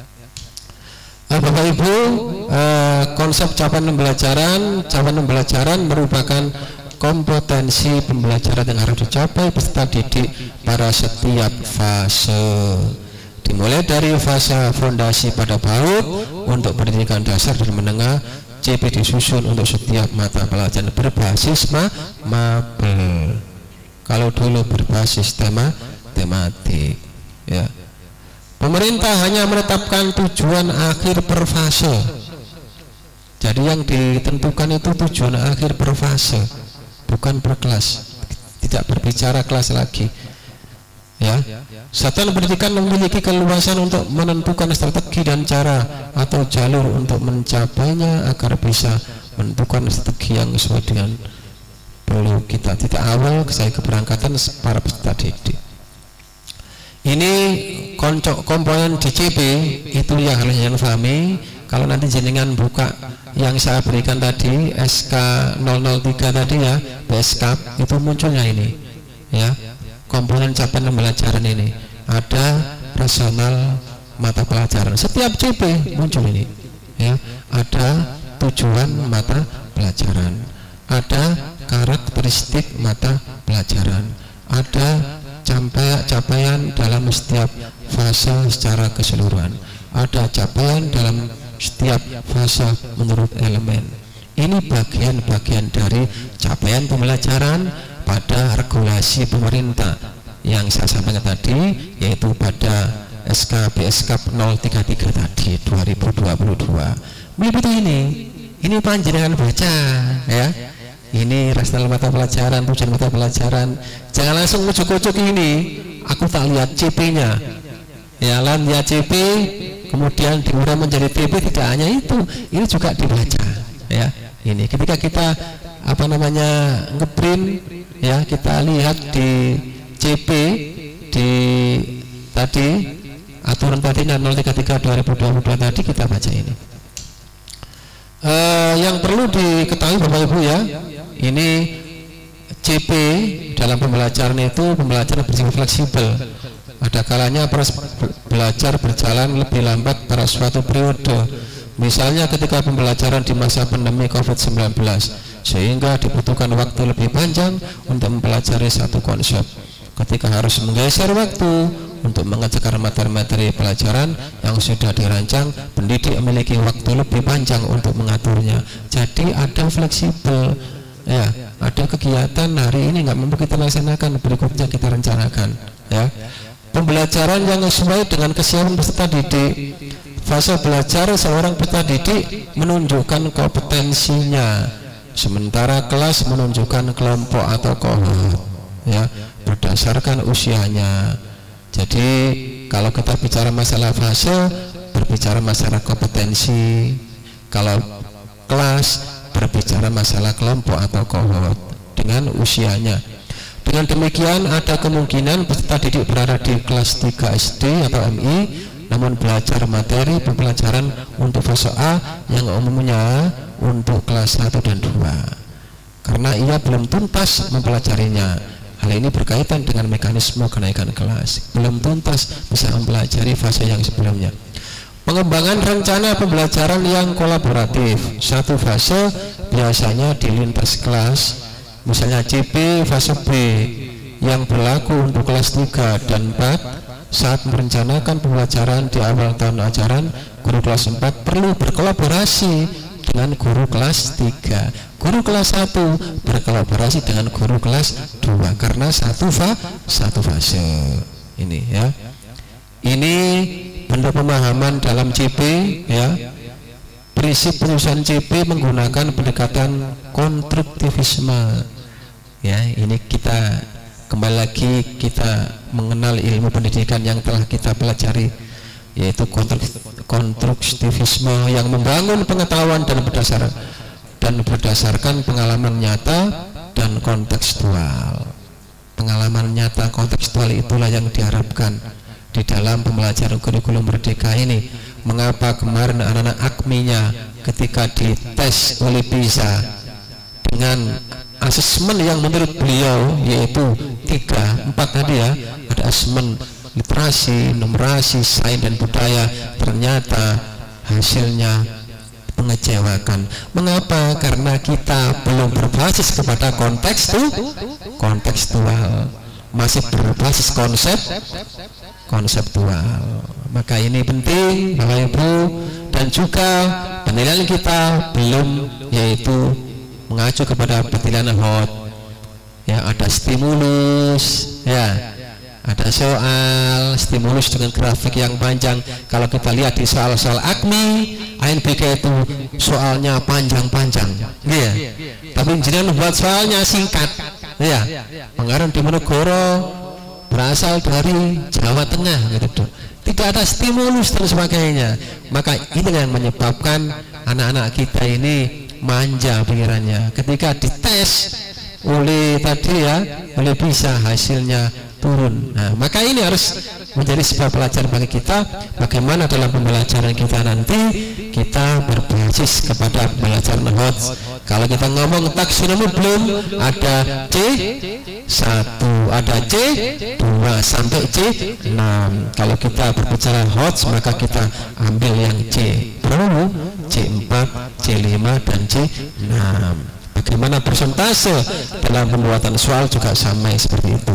[SPEAKER 2] Bapak Ibu, konsep capaian pembelajaran merupakan kompetensi pembelajaran yang harus dicapai peserta didik pada setiap fase, dimulai dari fase fondasi pada PAUD untuk pendidikan dasar dan menengah. JP disusun untuk setiap mata pelajaran berbasis mapel. Kalau dulu berbasis tematik ya. Pemerintah hanya menetapkan tujuan akhir per fase. Jadi yang ditentukan itu tujuan akhir per fase, bukan per kelas. Tidak berbicara kelas lagi ya. Satuan pendidikan memiliki keluasan untuk menentukan strategi dan cara atau jalur untuk mencapainya agar bisa menentukan strategi yang sesuai dengan perlu kita. Titik awal saya keberangkatan para peserta didik. Ini komponen DCP itu yang harus yang pahami. Kalau nanti jenengan buka yang saya berikan tadi SK 003 tadi ya, BSK itu munculnya ini ya. Komponen capaian pembelajaran ini ada rasional mata pelajaran. Setiap CP muncul ini ya. Ada tujuan mata pelajaran, ada karakteristik mata pelajaran, ada capaian dalam setiap fase secara keseluruhan, ada capaian dalam setiap fase menurut elemen. Ini bagian-bagian dari capaian pembelajaran pada regulasi pemerintah yang saya sampaikan tadi, yaitu pada SK BSK 033 tadi 2022. Meliputi ini panjenengan baca ya. Ini rasional mata pelajaran, tujuan mata pelajaran. Jangan langsung ujuk-ujuk ini. Aku tak lihat CP-nya. Ya, lihat CP, kemudian diurang menjadi TP, tidak hanya itu. Ini juga dibaca ya. Ini ketika kita ngeprint ya, kita lihat di CP di tadi aturan tadi 033 2022 tadi kita baca ini. Yang perlu diketahui Bapak Ibu ya, ini CP dalam pembelajaran itu pembelajaran bersifat fleksibel. Ada kalanya belajar berjalan lebih lambat pada suatu periode. Misalnya ketika pembelajaran di masa pandemi COVID-19, sehingga dibutuhkan waktu lebih panjang untuk mempelajari satu konsep. Ketika harus menggeser waktu untuk mengerjakan materi-materi pelajaran yang sudah dirancang, pendidik memiliki waktu lebih panjang untuk mengaturnya. Jadi ada fleksibel ya, ada kegiatan hari ini nggak mampu kita laksanakan, berikutnya kita rencanakan ya. Pembelajaran yang sesuai dengan kesiapan peserta didik. Fase belajar seorang peserta didik menunjukkan kompetensinya, sementara kelas menunjukkan kelompok atau kohort ya, berdasarkan usianya. Jadi kalau kita bicara masalah fase, berbicara masalah kompetensi. Kalau kelas, berbicara masalah kelompok atau kohort dengan usianya. Dengan demikian ada kemungkinan peserta didik berada di kelas 3 SD atau MI, namun belajar materi pembelajaran untuk fase A yang umumnya untuk kelas 1 dan 2 karena ia belum tuntas mempelajarinya. Hal ini berkaitan dengan mekanisme kenaikan kelas, belum tuntas bisa mempelajari fase yang sebelumnya. Pengembangan rencana pembelajaran yang kolaboratif. Satu fase biasanya di lintas kelas, misalnya CP fase B yang berlaku untuk kelas 3 dan 4. Saat merencanakan pembelajaran di awal tahun ajaran, guru kelas 4 perlu berkolaborasi dengan guru kelas 3. Guru kelas 1 berkolaborasi dengan guru kelas 2 karena satu fase. Ini ya. Ini bentuk pemahaman dalam CP ya. Prinsip penyusunan CP menggunakan pendekatan konstruktivisme. Ya, ini kita kembali lagi kita mengenal ilmu pendidikan yang telah kita pelajari, yaitu konstruktivisme yang membangun pengetahuan dan berdasarkan pengalaman nyata dan kontekstual. Pengalaman nyata kontekstual itulah yang diharapkan di dalam pembelajaran kurikulum merdeka ini. Mengapa kemarin anak-anak AKMI-nya ketika dites oleh PISA dengan asesmen yang menurut beliau yaitu 3-4 tadi ya, ada asesmen literasi, numerasi, sains dan budaya, ternyata hasilnya mengecewakan. Mengapa? Karena kita belum berbasis kepada kontekstual, masih berbasis konseptual. Maka ini penting Bapak Ibu, dan juga penilaian kita belum yaitu mengacu kepada penilaian HOT ya, ada stimulus ya, ada soal stimulus dengan grafik yang panjang. Kalau kita lihat di soal-soal AKMI, ANBK itu soalnya panjang-panjang ya, tapi jenengan buat soalnya singkat ya. Pengarang Diponegoro berasal dari Jawa Tengah gitu, tidak ada stimulus dan sebagainya. Maka ini yang menyebabkan anak-anak kita ini manja pikirannya. Ketika dites oleh tadi ya, oleh PISA hasilnya turun. Nah, maka ini harus menjadi sebuah pelajaran bagi kita, bagaimana dalam pembelajaran kita nanti kita berbasis kepada pembelajaran HOT. Kalau kita ngomong taksonomi belum ada C1, ada C2 sampai C6. Kalau kita berbicara HOT maka kita ambil yang C berapa? C4, C5 dan C6. Bagaimana persentase dalam pembuatan soal juga sama seperti itu.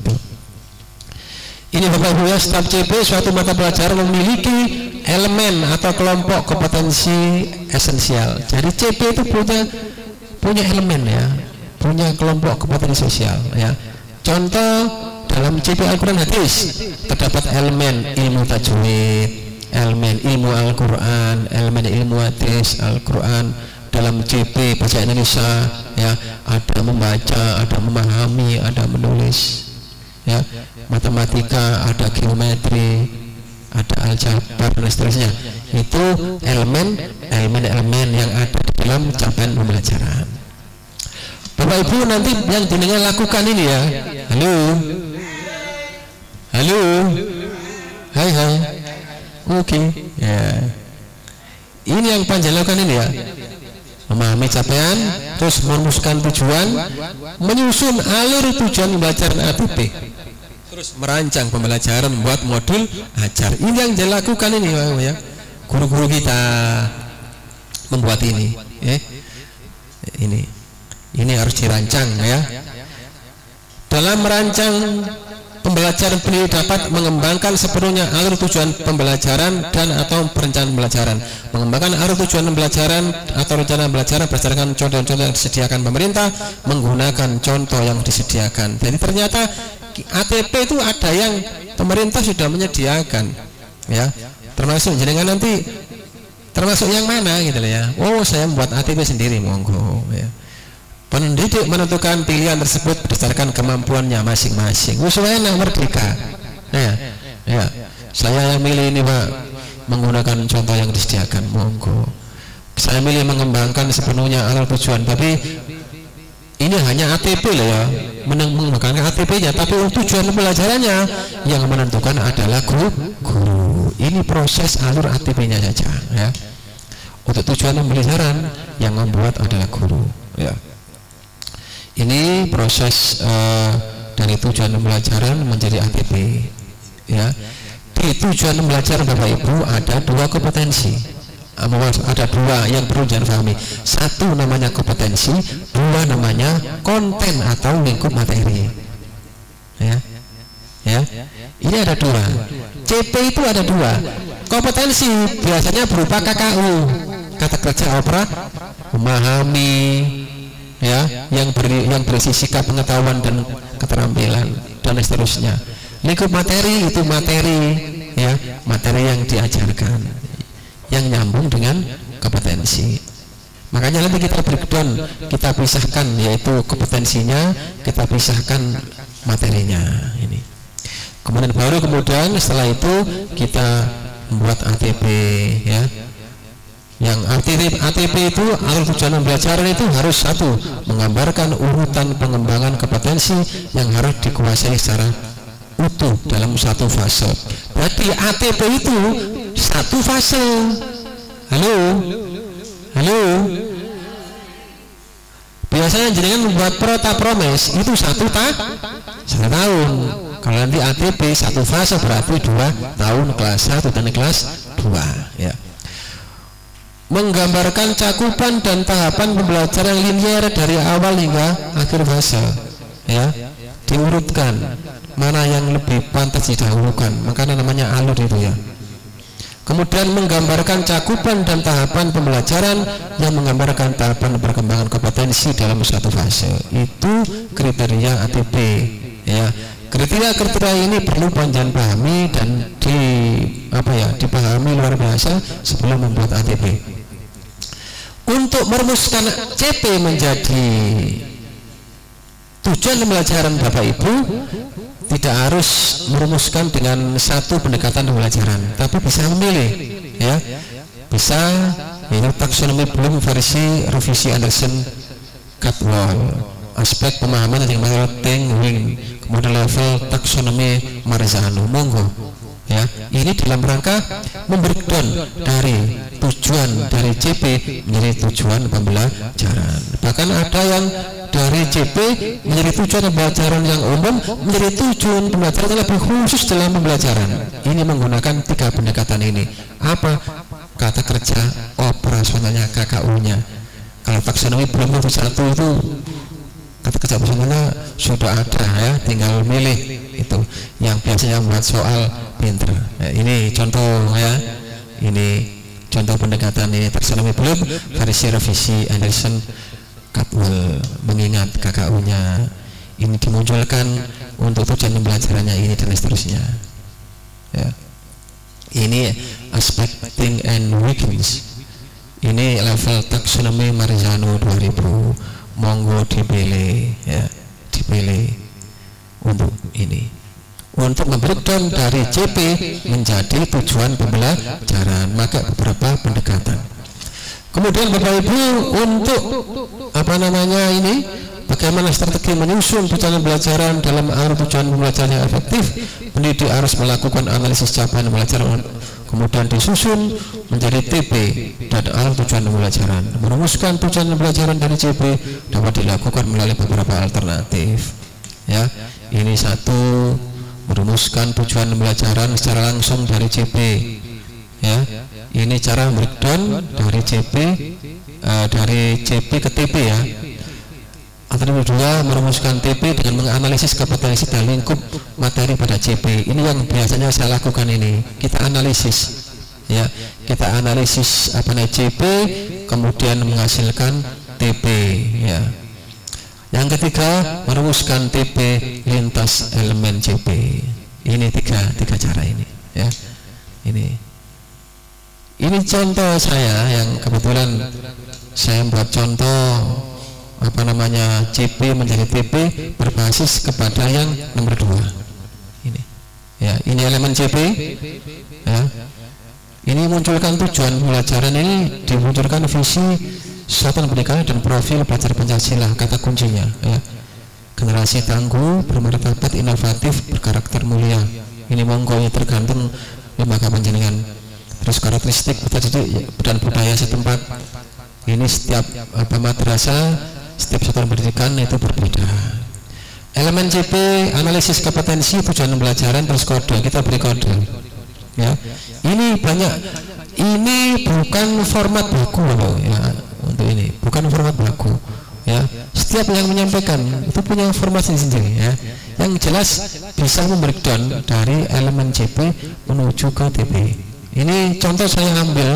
[SPEAKER 2] Ini Bapak Ibu ya, setiap CP suatu mata pelajaran memiliki elemen atau kelompok kompetensi esensial. Jadi CP itu punya elemen ya, punya kelompok kompetensi sosial ya. Contoh dalam CP Al-Quran Hadis terdapat elemen ilmu tajwid, elemen ilmu Al-Quran, elemen ilmu hadis Al-Quran. Dalam CP bahasa Indonesia ya, ada membaca, ada memahami, ada menulis ya. Matematika ada geometri, ada aljabar dan seterusnya. Itu elemen yang ada di dalam capaian pembelajaran. Bapak Ibu nanti yang jenengan lakukan ini ya. Halo, hai oke ya. Ini yang panjang lakukan ini ya, memahami capaian, terus merumuskan tujuan, menyusun alur tujuan pembelajaran ATP, terus merancang pembelajaran, membuat modul ajar. Ini yang dilakukan ini ya, guru-guru kita membuat ini ya. Ini harus dirancang ya. Dalam merancang pembelajaran, pendidik dapat mengembangkan sepenuhnya alur tujuan pembelajaran dan atau perencanaan pembelajaran. Mengembangkan alur tujuan pembelajaran atau rencana pembelajaran berdasarkan contoh-contoh yang disediakan pemerintah, menggunakan contoh yang disediakan. Jadi ternyata ATP itu ada yang pemerintah sudah menyediakan ya, termasuk jenengan nanti termasuk yang mana gitu ya. Oh, saya membuat ATP sendiri, monggo ya. Pendidik menentukan pilihan tersebut berdasarkan kemampuannya masing-masing. Usulnya merdeka ya. Saya yang milih ini Pak, menggunakan contoh yang disediakan, monggo. Saya milih mengembangkan sepenuhnya alur tujuan, tapi ini hanya ATP loh ya, mengembangkan ATP-nya, tapi tujuan pembelajarannya yang menentukan adalah guru. Ini proses alur ATP-nya saja ya. Untuk tujuan pembelajaran yang membuat adalah guru ya. Ini proses dari tujuan pembelajaran menjadi ATP ya. Di tujuan pembelajaran Bapak Ibu ada dua kompetensi, ada dua yang perlu jangan pahami. Satu namanya kompetensi, dua namanya konten atau lingkup materi ya. Ini ada dua. CP itu ada dua. Kompetensi biasanya berupa KKU kata kerja opera memahami, ya, yang berisi sikap, pengetahuan dan keterampilan dan seterusnya. Lingkup materi itu materi, ya, materi yang diajarkan yang nyambung dengan kompetensi. Makanya nanti kita breakdown, kita pisahkan, yaitu kompetensinya, kita pisahkan materinya ini. Kemudian setelah itu kita membuat ATP, ya. Yang ATP itu alur tujuan pembelajaran itu harus satu, menggambarkan urutan pengembangan kompetensi yang harus dikuasai secara utuh dalam satu fase. Berarti ATP itu satu fase. Halo. Biasanya jenengan membuat promes itu satu tahun. Kalau nanti ATP satu fase berarti 2 tahun, kelas 1 dan kelas 2, ya. Menggambarkan cakupan dan tahapan pembelajaran linear dari awal hingga akhir fase, ya. Diurutkan mana yang lebih pantas didahulukan, makanya namanya alur itu, ya. Kemudian menggambarkan cakupan dan tahapan pembelajaran yang menggambarkan tahapan perkembangan kompetensi dalam satu fase. Itu kriteria ATP, ya. Kriteria ini perlu panjang pahami dan dipahami luar biasa sebelum membuat ATP. Untuk merumuskan CP menjadi tujuan pembelajaran Bapak Ibu, tidak harus merumuskan dengan satu pendekatan pembelajaran, tapi bisa memilih, ya. Bisa ini taksonomi Bloom versi revisi Anderson Catwall, aspek pemahaman yang Wing, kemudian level taksonomi Marzano, monggo, ya. Ini dalam rangka membreakdown dari tujuan dari CP menjadi tujuan pembelajaran. Bahkan ada yang dari CP menjadi tujuan pembelajaran yang umum menjadi tujuan pembelajaran yang lebih khusus dalam pembelajaran. Ini menggunakan 3 pendekatan ini. Apa? Kata kerja operasionalnya, KKU-nya. Kalau taksonomi belum itu satu, itu kata kerja operasionalnya sudah ada, ya, tinggal milih itu yang biasanya membuat soal pinter. Nah, ini contoh, ya. Ini contoh pendekatan ini taksonomi belum versi revisi Anderson Catwall, mengingat KKU-nya ini dimunculkan untuk tujuan pembelajarannya ini dan seterusnya, ya. Ini aspek think and weakness. Ini level taksonomi Marzano 2000, monggo dipilih, ya, dipilih untuk ini, untuk membreakdown dari CP menjadi tujuan pembelajaran, maka beberapa pendekatan. Kemudian Bapak Ibu, untuk ini bagaimana strategi menyusun tujuan pembelajaran dalam alur tujuan pembelajaran yang efektif, pendidik harus melakukan analisis capaian pembelajaran, kemudian disusun menjadi TP dan alur tujuan pembelajaran. Merumuskan tujuan pembelajaran dari CP dapat dilakukan melalui beberapa alternatif, ya. Ini satu, merumuskan tujuan pembelajaran secara langsung dari CP, ya. Ini cara breakdown dari CP ke TP, ya. Alternatif kedua, merumuskan TP dengan menganalisis kompetensi dan lingkup materi pada CP. Ini yang biasanya saya lakukan ini. Kita analisis, ya. Kita analisis CP, kemudian menghasilkan TP, ya. Yang ketiga, merumuskan TP lintas elemen CP. Ini tiga cara ini, ya. Ini contoh saya yang kebetulan saya membuat contoh CP menjadi TP berbasis kepada yang nomor 2 ini, ya. Ini elemen CP, ya. Ini munculkan tujuan pembelajaran, ini dimunculkan visi satuan pendidikan dan profil belajar Pancasila, kata kuncinya, ya. Generasi tangguh, bermartabat, inovatif, berkarakter mulia. Ini monggo, ya, tergantung lembaga panjenengan. Terus karakteristik dan budaya setempat. Ini setiap madrasah, setiap satuan pendidikan itu berbeda. Elemen CP, analisis kompetensi, tujuan pembelajaran, terus kode, kita beri kode, ya. Ini banyak, ini bukan format baku loh, ya. Untuk ini bukan format baku, ya. Setiap yang menyampaikan itu punya format sendiri, ya. Yang jelas bisa membreakdown dari elemen CP menuju ke TP. Ini contoh saya ambil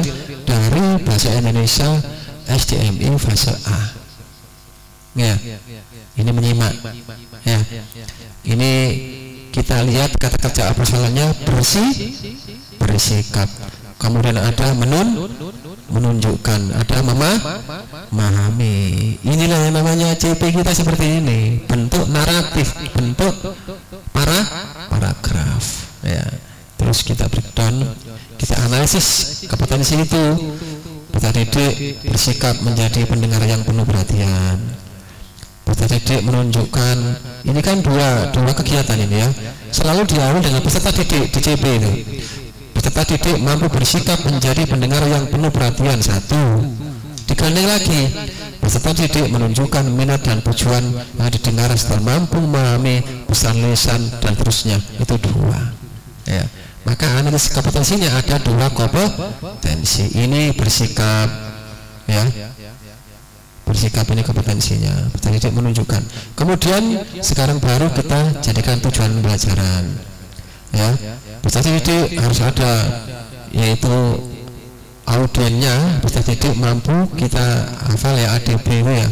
[SPEAKER 2] dari bahasa Indonesia SDMI fase A. Ya, ini menyimak. Ya, ini kita lihat kata kerja persoalannya bersikap. Kemudian ada menunjukkan, ada memahami. Inilah yang namanya CP kita seperti ini, bentuk naratif, bentuk paragraf. Ya. Terus kita breakdown, kita analisis kompetensi itu. Peserta didik bersikap menjadi pendengar yang penuh perhatian. Peserta didik menunjukkan, ini kan dua kegiatan ini ya, selalu diawali dengan peserta didik di CP itu. Peserta didik mampu bersikap menjadi pendengar yang penuh perhatian, satu. Digandeng lagi, peserta didik menunjukkan minat dan tujuan yang didengar setelah mampu memahami pesan lisan dan terusnya, itu dua. Ya. Maka analisis kompetensinya ada dua kompetensi. Ini bersikap, ya. Bersikap ini kompetensinya. Peserta didik menunjukkan. Kemudian sekarang baru kita jadikan tujuan pembelajaran. Ya, peserta didik harus ada, yaitu audiennya. Peserta didik mampu kita hafal ya, ADB ya,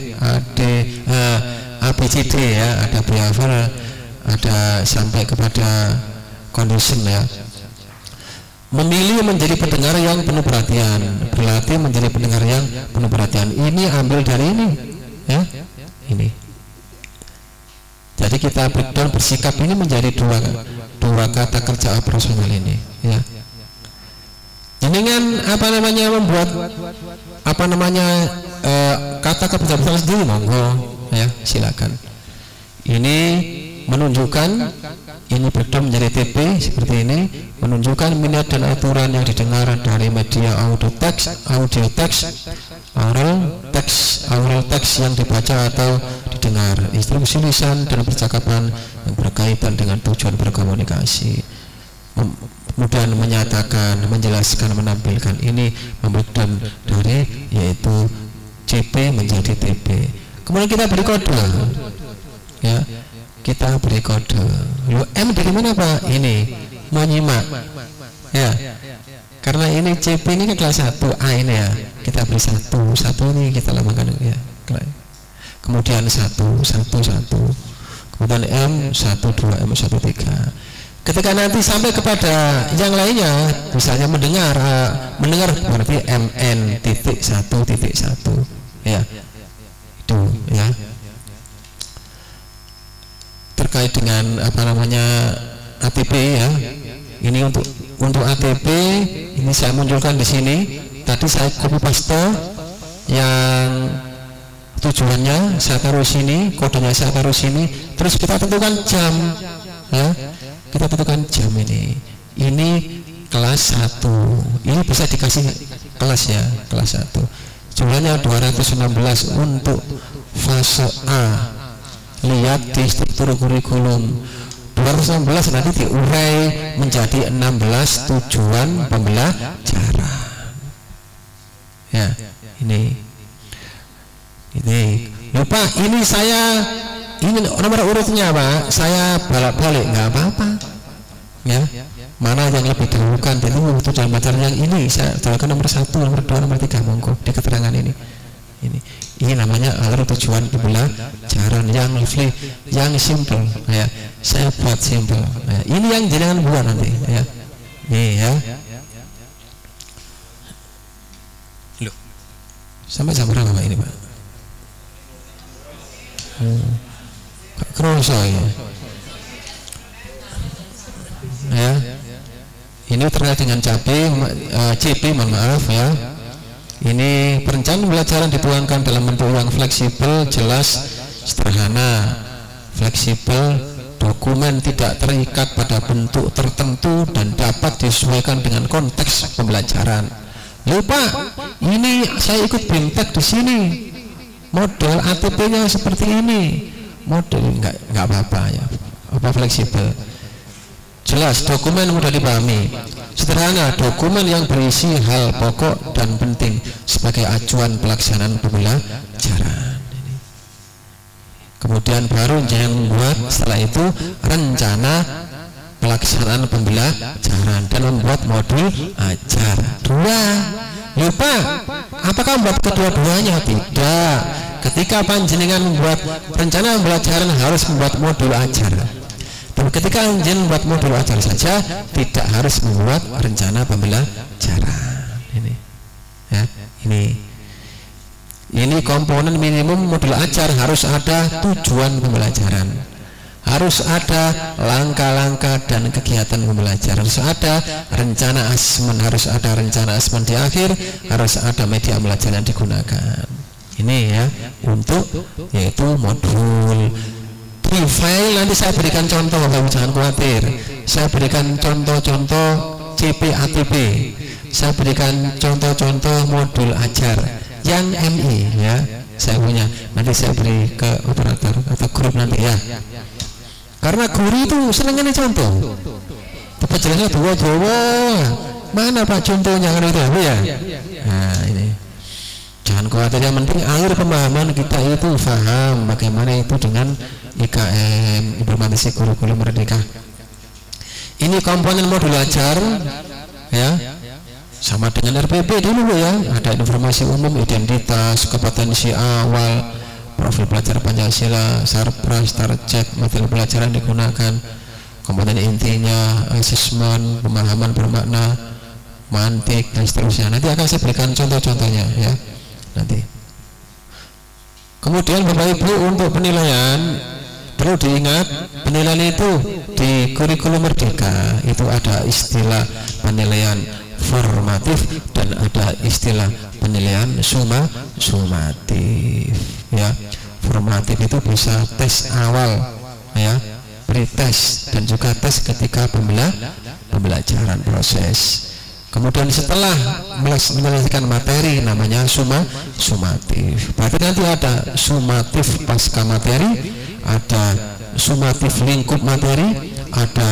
[SPEAKER 2] ABCD ya, ada hafal, ada sampai kepada condition ya. Memilih menjadi pendengar yang penuh perhatian, berlatih menjadi pendengar yang penuh perhatian. Ini ambil dari ini, ya, ini. Jadi kita breakdown bersikap ini menjadi dua kata kerja operasional ini, ya. Dengan apa namanya membuat apa namanya kata kerja operasional sendiri, monggo, ya, silakan. Ini menunjukkan, ini breakdown menjadi TP seperti ini, menunjukkan minat dan aturan yang didengar dari media audio teks, oral teks yang dibaca atau didengar, instruksi lisan dan percakapan yang berkaitan dengan tujuan berkomunikasi. Kemudian menyatakan, menjelaskan, menampilkan. Ini membreakdown dari yaitu CP menjadi TP. Kemudian kita beri kode, ya. Kita beri kode. Lu M dari mana Pak? Ini menyimak, ya. Karena ini CP ini kan kelas 1A ini ya. Kita beri satu ini kita lamakan ya. Kemudian satu. Kemudian M12, M13. Ketika nanti sampai kepada yang lainnya, misalnya mendengar berarti MN.1.1 ya. Itu ya. Terkait dengan apa namanya ATP ya, ini untuk ATP ini saya munculkan di sini. Tadi saya copy paste yang tujuannya saya taruh sini, kodenya saya taruh sini, terus kita tentukan jam, ya, kita tentukan jam ini kelas 1, ini bisa dikasih kelas ya, kelas 1, jumlahnya 216 untuk fase A. Lihat di struktur kurikulum 216 nanti diurai menjadi 16 tujuan pembelajaran. Ya, ini ya Pak, ini nomor urutnya Pak, saya balik nggak apa-apa, ya. Mana yang lebih dahulukan itu tujuan pembelajaran yang ini saya dahulukan nomor 1, nomor 2, nomor 3, monggo di keterangan ini. Ini namanya alur tujuan pembelajaran yang lively, yang simple ya. Saya buat simple ya. Ini yang jangan buat nanti ya. Nih ya. Loh. Sampai jam berapa Pak ini Pak? Kroso ya. Ya. Ini terkait dengan CP, mohon maaf ya. Ini perencanaan pembelajaran dituangkan dalam bentuk yang fleksibel, jelas, sederhana. Fleksibel, dokumen tidak terikat pada bentuk tertentu dan dapat disesuaikan dengan konteks pembelajaran. Lupa, ini saya ikut BIMTEK di sini. Model ATP-nya seperti ini. Model enggak apa-apa ya. Apa fleksibel? Jelas, dokumen mudah dipahami, sederhana, dokumen yang berisi hal pokok dan penting sebagai acuan pelaksanaan pembelajaran. Kemudian baru jangan membuat setelah itu rencana pelaksanaan pembelajaran dan membuat modul ajar. 2. lupa apakah membuat kedua-duanya? Tidak. Ketika panjenengan membuat rencana pembelajaran harus membuat modul ajar. Dan ketika anjing membuat modul ajar saja, tidak harus membuat rencana pembelajaran. Ini, ya, ini komponen minimum modul ajar. Harus ada tujuan pembelajaran, harus ada langkah-langkah dan kegiatan pembelajaran, harus ada rencana asesmen, harus ada rencana asesmen di akhir, harus ada media pembelajaran yang digunakan. Ini ya untuk yaitu modul. Di file nanti saya berikan contoh, Bapak jangan khawatir. Saya berikan contoh-contoh CPATP. Saya berikan contoh-contoh modul ajar yang MI ya. Saya punya. Nanti saya beri ke operator atau grup nanti ya. Karena guru itu senangnya contoh. Tapi jelasnya dua. Mana Pak contohnya kan itu ya? Nah ini. Jangan khawatir, yang penting akhir pemahaman kita itu paham bagaimana itu dengan IKM, implementasi kurikulum merdeka. Ini komponen modul ajar ya, sama dengan RPP dulu ya. Ada informasi umum, identitas, kompetensi awal, profil pelajar Pancasila, sarpras, target, materi pelajaran digunakan, komponen intinya, asesmen, pemahaman bermakna, mantik dan seterusnya. Nanti akan saya berikan contoh-contohnya ya nanti. Kemudian Bapak Ibu untuk penilaian perlu diingat, penilaian itu di kurikulum merdeka itu ada istilah penilaian formatif dan ada istilah penilaian sumatif ya. Formatif itu bisa tes awal ya, pretest dan juga tes ketika pembelajaran proses. Kemudian setelah menyelesaikan materi namanya sumatif. Berarti nanti ada sumatif pasca materi, ada sumatif lingkup materi, ada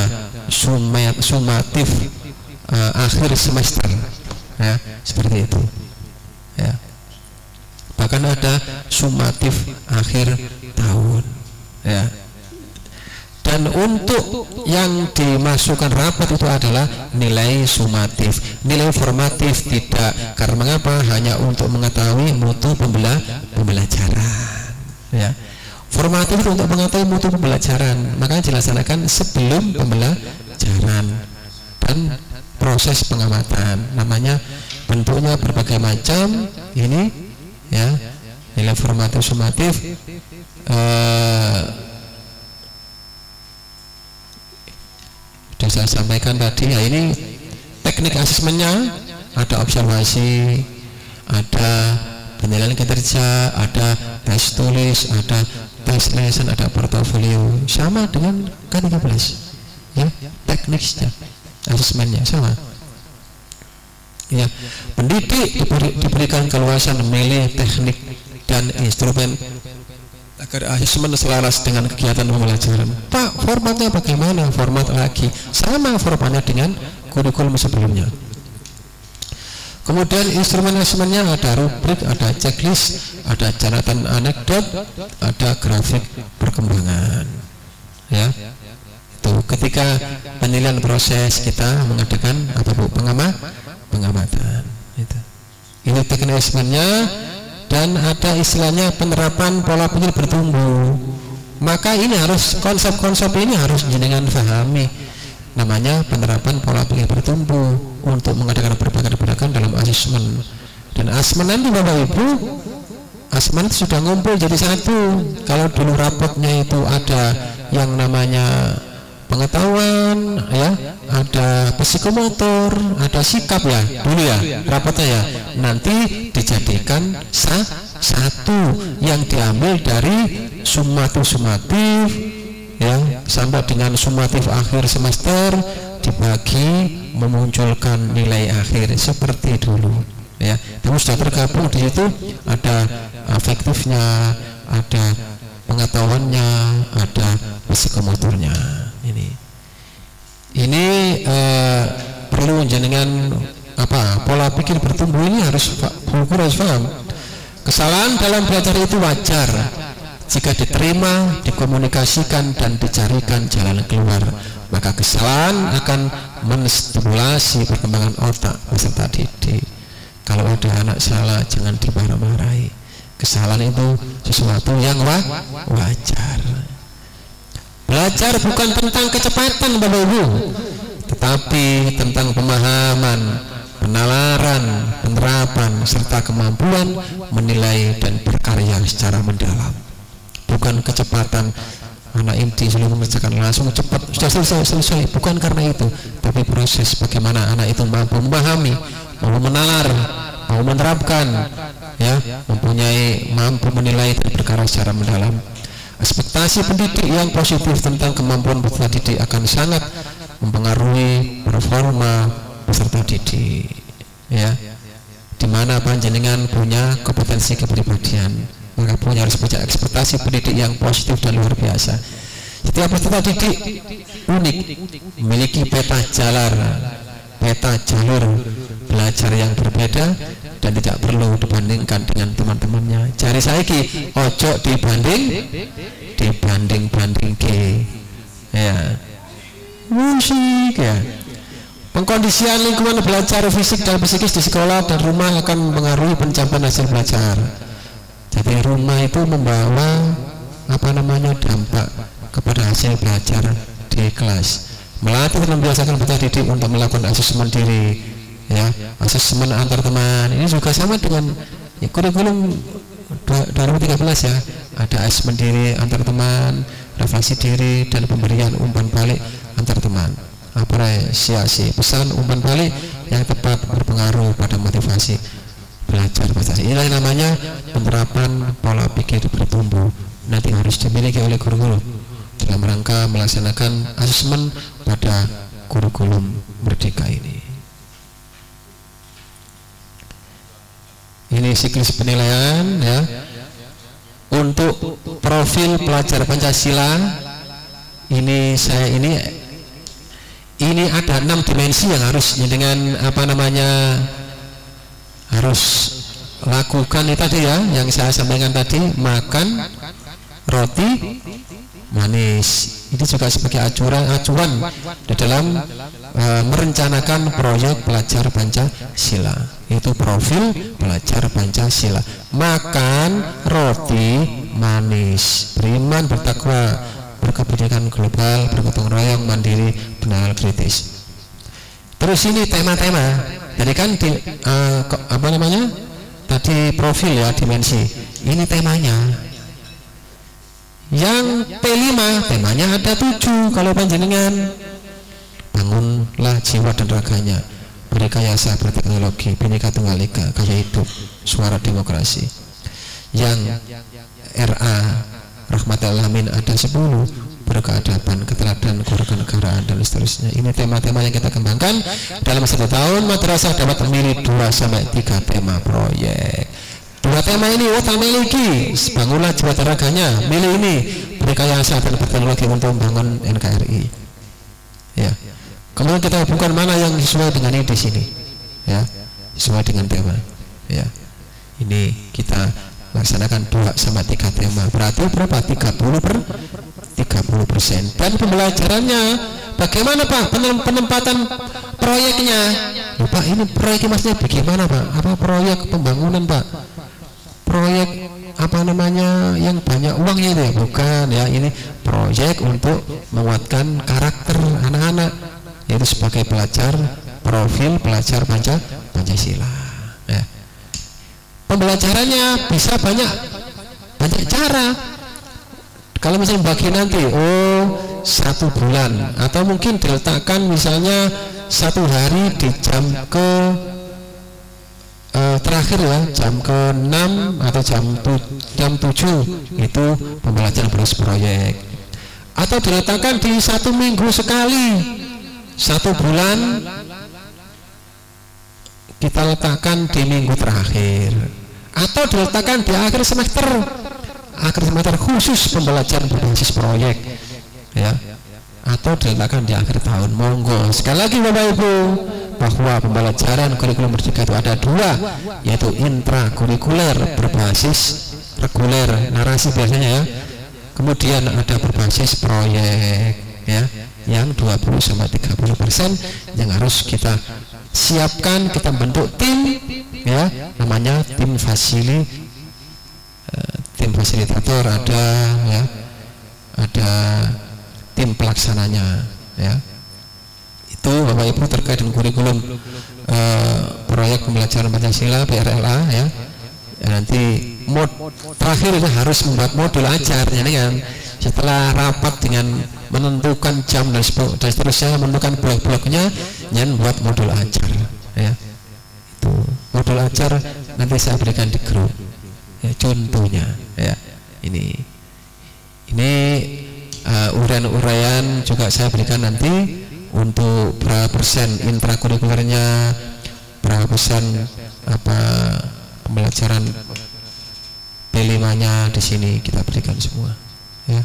[SPEAKER 2] sumatif akhir semester ya, seperti itu ya. Bahkan ada sumatif akhir tahun ya. Dan untuk yang dimasukkan rapat itu adalah nilai sumatif. Nilai formatif tidak. Karena mengapa? Hanya untuk mengetahui mutu pembelajaran ya. Formatif itu untuk mengetahui mutu pembelajaran, makanya dilaksanakan sebelum pembelajaran dan proses pengamatan. Namanya bentuknya berbagai macam ini ya. Nilai formatif sumatif saya sampaikan tadi ya. Ini teknik asesmennya, ada observasi, ada penilaian kinerja, ada tes tulis, ada tes lesson, ada portofolio, sama dengan K13 ya, tekniknya asesmennya sama ya. Pendidik diberikan keluasan memilih teknik dan instrumen agar asesmen selaras dengan kegiatan pembelajaran. Pak, formatnya bagaimana? Format lagi sama formatnya dengan kurikulum sebelumnya. Kemudian instrumen asesmennya ada rubrik, ada checklist, ada catatan anekdot, ada grafik perkembangan ya. Tuh, ketika penilaian proses kita mengadakan apa Bu? Pengamatan itu. Ini teknik asesmennya. Dan ada istilahnya penerapan pola pikir bertumbuh. Maka ini harus konsep-konsep ini harus jenengan pahami. Namanya penerapan pola pikir bertumbuh untuk mengadakan perbaikan dalam asesmen. Dan asesmen nanti Bapak Ibu, asesmen sudah ngumpul jadi satu. Kalau dulu rapotnya itu ada yang namanya pengetahuan ya, ada psikomotor, ada sikap ya dulu ya rapatnya ya. Nanti dijadikan satu yang diambil dari sumatif ya sampai dengan sumatif akhir semester, dibagi memunculkan nilai akhir seperti dulu ya. Terus sudah tergabung di situ, ada afektifnya, ada pengetahuannya, ada psikomotornya. Ini perlu jenengan apa? Pola pikir bertumbuh ini harus paham. Kesalahan dalam belajar itu wajar jika diterima, dikomunikasikan dan dicarikan jalan keluar. Maka kesalahan akan menstimulasi perkembangan otak peserta didik. Kalau ada anak salah jangan dimarah-marahi. Kesalahan itu sesuatu yang wajar. Belajar bukan tentang kecepatan Bapak Ibu, tetapi tentang pemahaman, penalaran, penerapan, serta kemampuan menilai dan berkarya secara mendalam. Bukan kecepatan, anak inti selalu mengerjakan langsung cepat sudah selesai, bukan karena itu, tapi proses bagaimana anak itu mampu memahami, mampu menalar, mampu menerapkan, ya, mampu menilai dan berkarya secara mendalam. Ekspektasi pendidik yang positif tentang kemampuan peserta didik akan sangat mempengaruhi performa peserta didik, ya. Dimana panjenengan punya kompetensi kepribadian, maka harus punya ekspektasi pendidik yang positif dan luar biasa. Setiap peserta didik unik, memiliki peta jalur belajar yang berbeda dan tidak perlu dibandingkan dengan teman-temannya. Cari saiki ojo dibanding ke, ya, musik, ya. Pengkondisian lingkungan belajar fisik dan psikis di sekolah dan rumah akan mempengaruhi pencapaian hasil belajar. Jadi rumah itu membawa dampak kepada hasil belajar di kelas. Melatih dan membiasakan peserta didik untuk melakukan asesmen diri, ya, asesmen antar teman. Ini juga sama dengan kurikulum 2013, ya. Ada asesmen diri antar teman, refleksi diri, dan pemberian umpan balik antar teman. Apresiasi pesan umpan balik yang tepat berpengaruh pada motivasi belajar prestasi. Inilah yang namanya penerapan pola pikir bertumbuh. Nanti harus dimiliki oleh guru-guru dalam rangka melaksanakan asesmen pada kurikulum Merdeka ini. Ini siklus penilaian, ya. Untuk profil pelajar Pancasila ini ada 6 dimensi yang harus dengan harus lakukan itu tadi, ya, yang saya sampaikan tadi. Makan roti manis ini juga sebagai acuan di dalam merencanakan proyek pelajar Pancasila. Itu profil pelajar Pancasila. Makan roti manis, beriman, bertakwa, berkepentingan global, bergotong royong, mandiri, benar kritis. Terus ini tema-tema. Jadi kan tadi profil, ya, dimensi. Ini temanya. Yang P5 temanya ada 7. Kalau panjenengan bangunlah jiwa dan raganya, berrekayasa berteknologi, Bhinneka Tunggal Ika, gaya hidup, suara demokrasi. Yang RA Rahmatul Alamin ada 10, berkeadaban, keteladanan, kewarganegaraan, dan seterusnya. Ini tema-tema yang kita kembangkan dalam 1 tahun. Madrasah dapat memilih 2-3 tema proyek. 2 tema ini miliki, bangunlah jiwa dan raganya, milih ini, berrekayasa dan berteknologi untuk membangun NKRI, ya. Kemudian kita hubungkan mana yang sesuai dengan ini di sini, ya, sesuai dengan tema, ya. Ini kita laksanakan 2-3 tema, berarti berapa? 30%. Dan pembelajarannya bagaimana, Pak? Penempatan proyeknya, ya, Pak, ini proyeknya maksudnya bagaimana, Pak? Apa proyek pembangunan, Pak? Proyek yang banyak uangnya itu, ya? Bukan, ya. Ini proyek untuk menguatkan karakter anak-anak, yaitu sebagai pelajar, profil pelajar Pancasila, ya. Pembelajarannya bisa banyak cara. Kalau misalnya bagi nanti 1 bulan, atau mungkin diletakkan misalnya 1 hari di jam terakhir, ya, jam ke-6 atau jam 7 itu pembelajaran berbasis proyek, atau diletakkan di 1 minggu sekali, 1 bulan kita letakkan di minggu terakhir, atau diletakkan di akhir semester khusus pembelajaran berbasis proyek, ya, atau diletakkan di akhir tahun. Monggo. Sekali lagi Bapak Ibu, bahwa pembelajaran kurikulum Merdeka itu ada 2, yaitu intrakurikuler berbasis reguler, narasi biasanya, ya. Kemudian ada berbasis proyek, ya, yang 20-30% yang harus kita siapkan. Kita bentuk tim ya, namanya tim fasilitator, ada ya, ada tim pelaksananya ya. Itu Bapak Ibu terkait dengan kurikulum proyek pembelajaran Pancasila PRLA ya. Nanti terakhir itu harus membuat modul ajar ya kan. Setelah rapat dengan menentukan jam dan seterusnya, menentukan blok-bloknya, dan buat modul ajar ya. Itu modul ajar nanti saya berikan di grup ya, contohnya ya. Ini uraian juga saya berikan nanti untuk berapa persen intrakurikulernya, berapa persen pembelajaran P5-nya di sini kita berikan semua ya.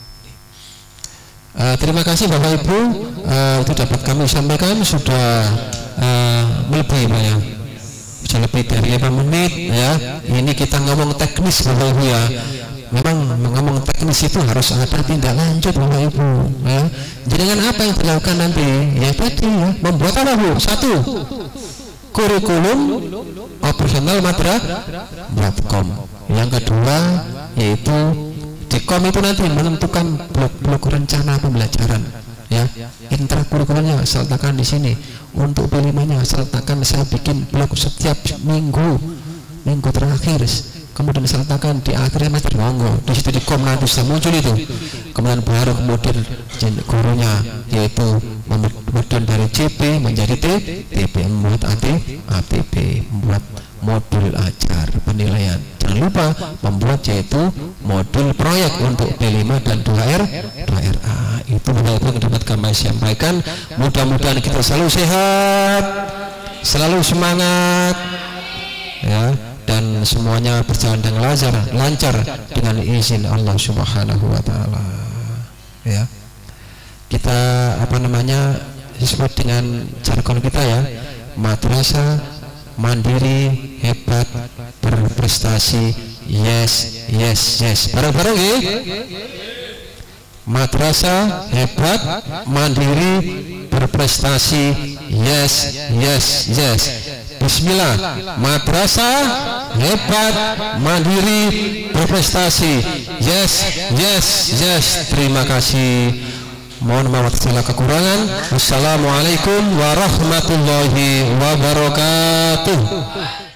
[SPEAKER 2] Terima kasih Bapak Ibu, itu dapat kami sampaikan sudah melebihi ya, sudah lebih dari 5 menit ya. Ini kita ngomong teknis Bapak Ibu ya. Memang ngomong teknis itu harus ada tindak lanjut Bapak Ibu ya. Jadi dengan apa yang dilakukan nanti ya tadi ya, membuat apa Bu? Satu, kurikulum operasional madrasah.com. Yang kedua yaitu di kom itu nanti menentukan blok-blok rencana pembelajaran ya. Intrakurikulernya saya letakkan di sini, untuk P5-nya saya letakkan, saya bikin blok setiap minggu terakhir, kemudian saya letakkan di akhirnya materi monggo di situ di kom nanti sudah muncul itu. Kemudian baru kemudian gurunya yaitu kemudian dari CP menjadi TP, membuat ATP, membuat modul ajar penilaian. Jangan lupa membuat yaitu modul proyek untuk P5 dan 2RA. Itu yang dapat kami sampaikan. Mudah-mudahan kita selalu sehat, selalu semangat ya, dan semuanya berjalan dengan lancar dengan izin Allah Subhanahu wa taala ya. Kita sesuai dengan jargon kita ya, madrasah mandiri hebat berprestasi, yes bareng-bareng ya. Madrasah hebat mandiri berprestasi, yes. Bismillah. Madrasah hebat mandiri berprestasi, yes. Terima kasih. Mohon maaf segala kekurangan. Wassalamualaikum warahmatullahi wabarakatuh.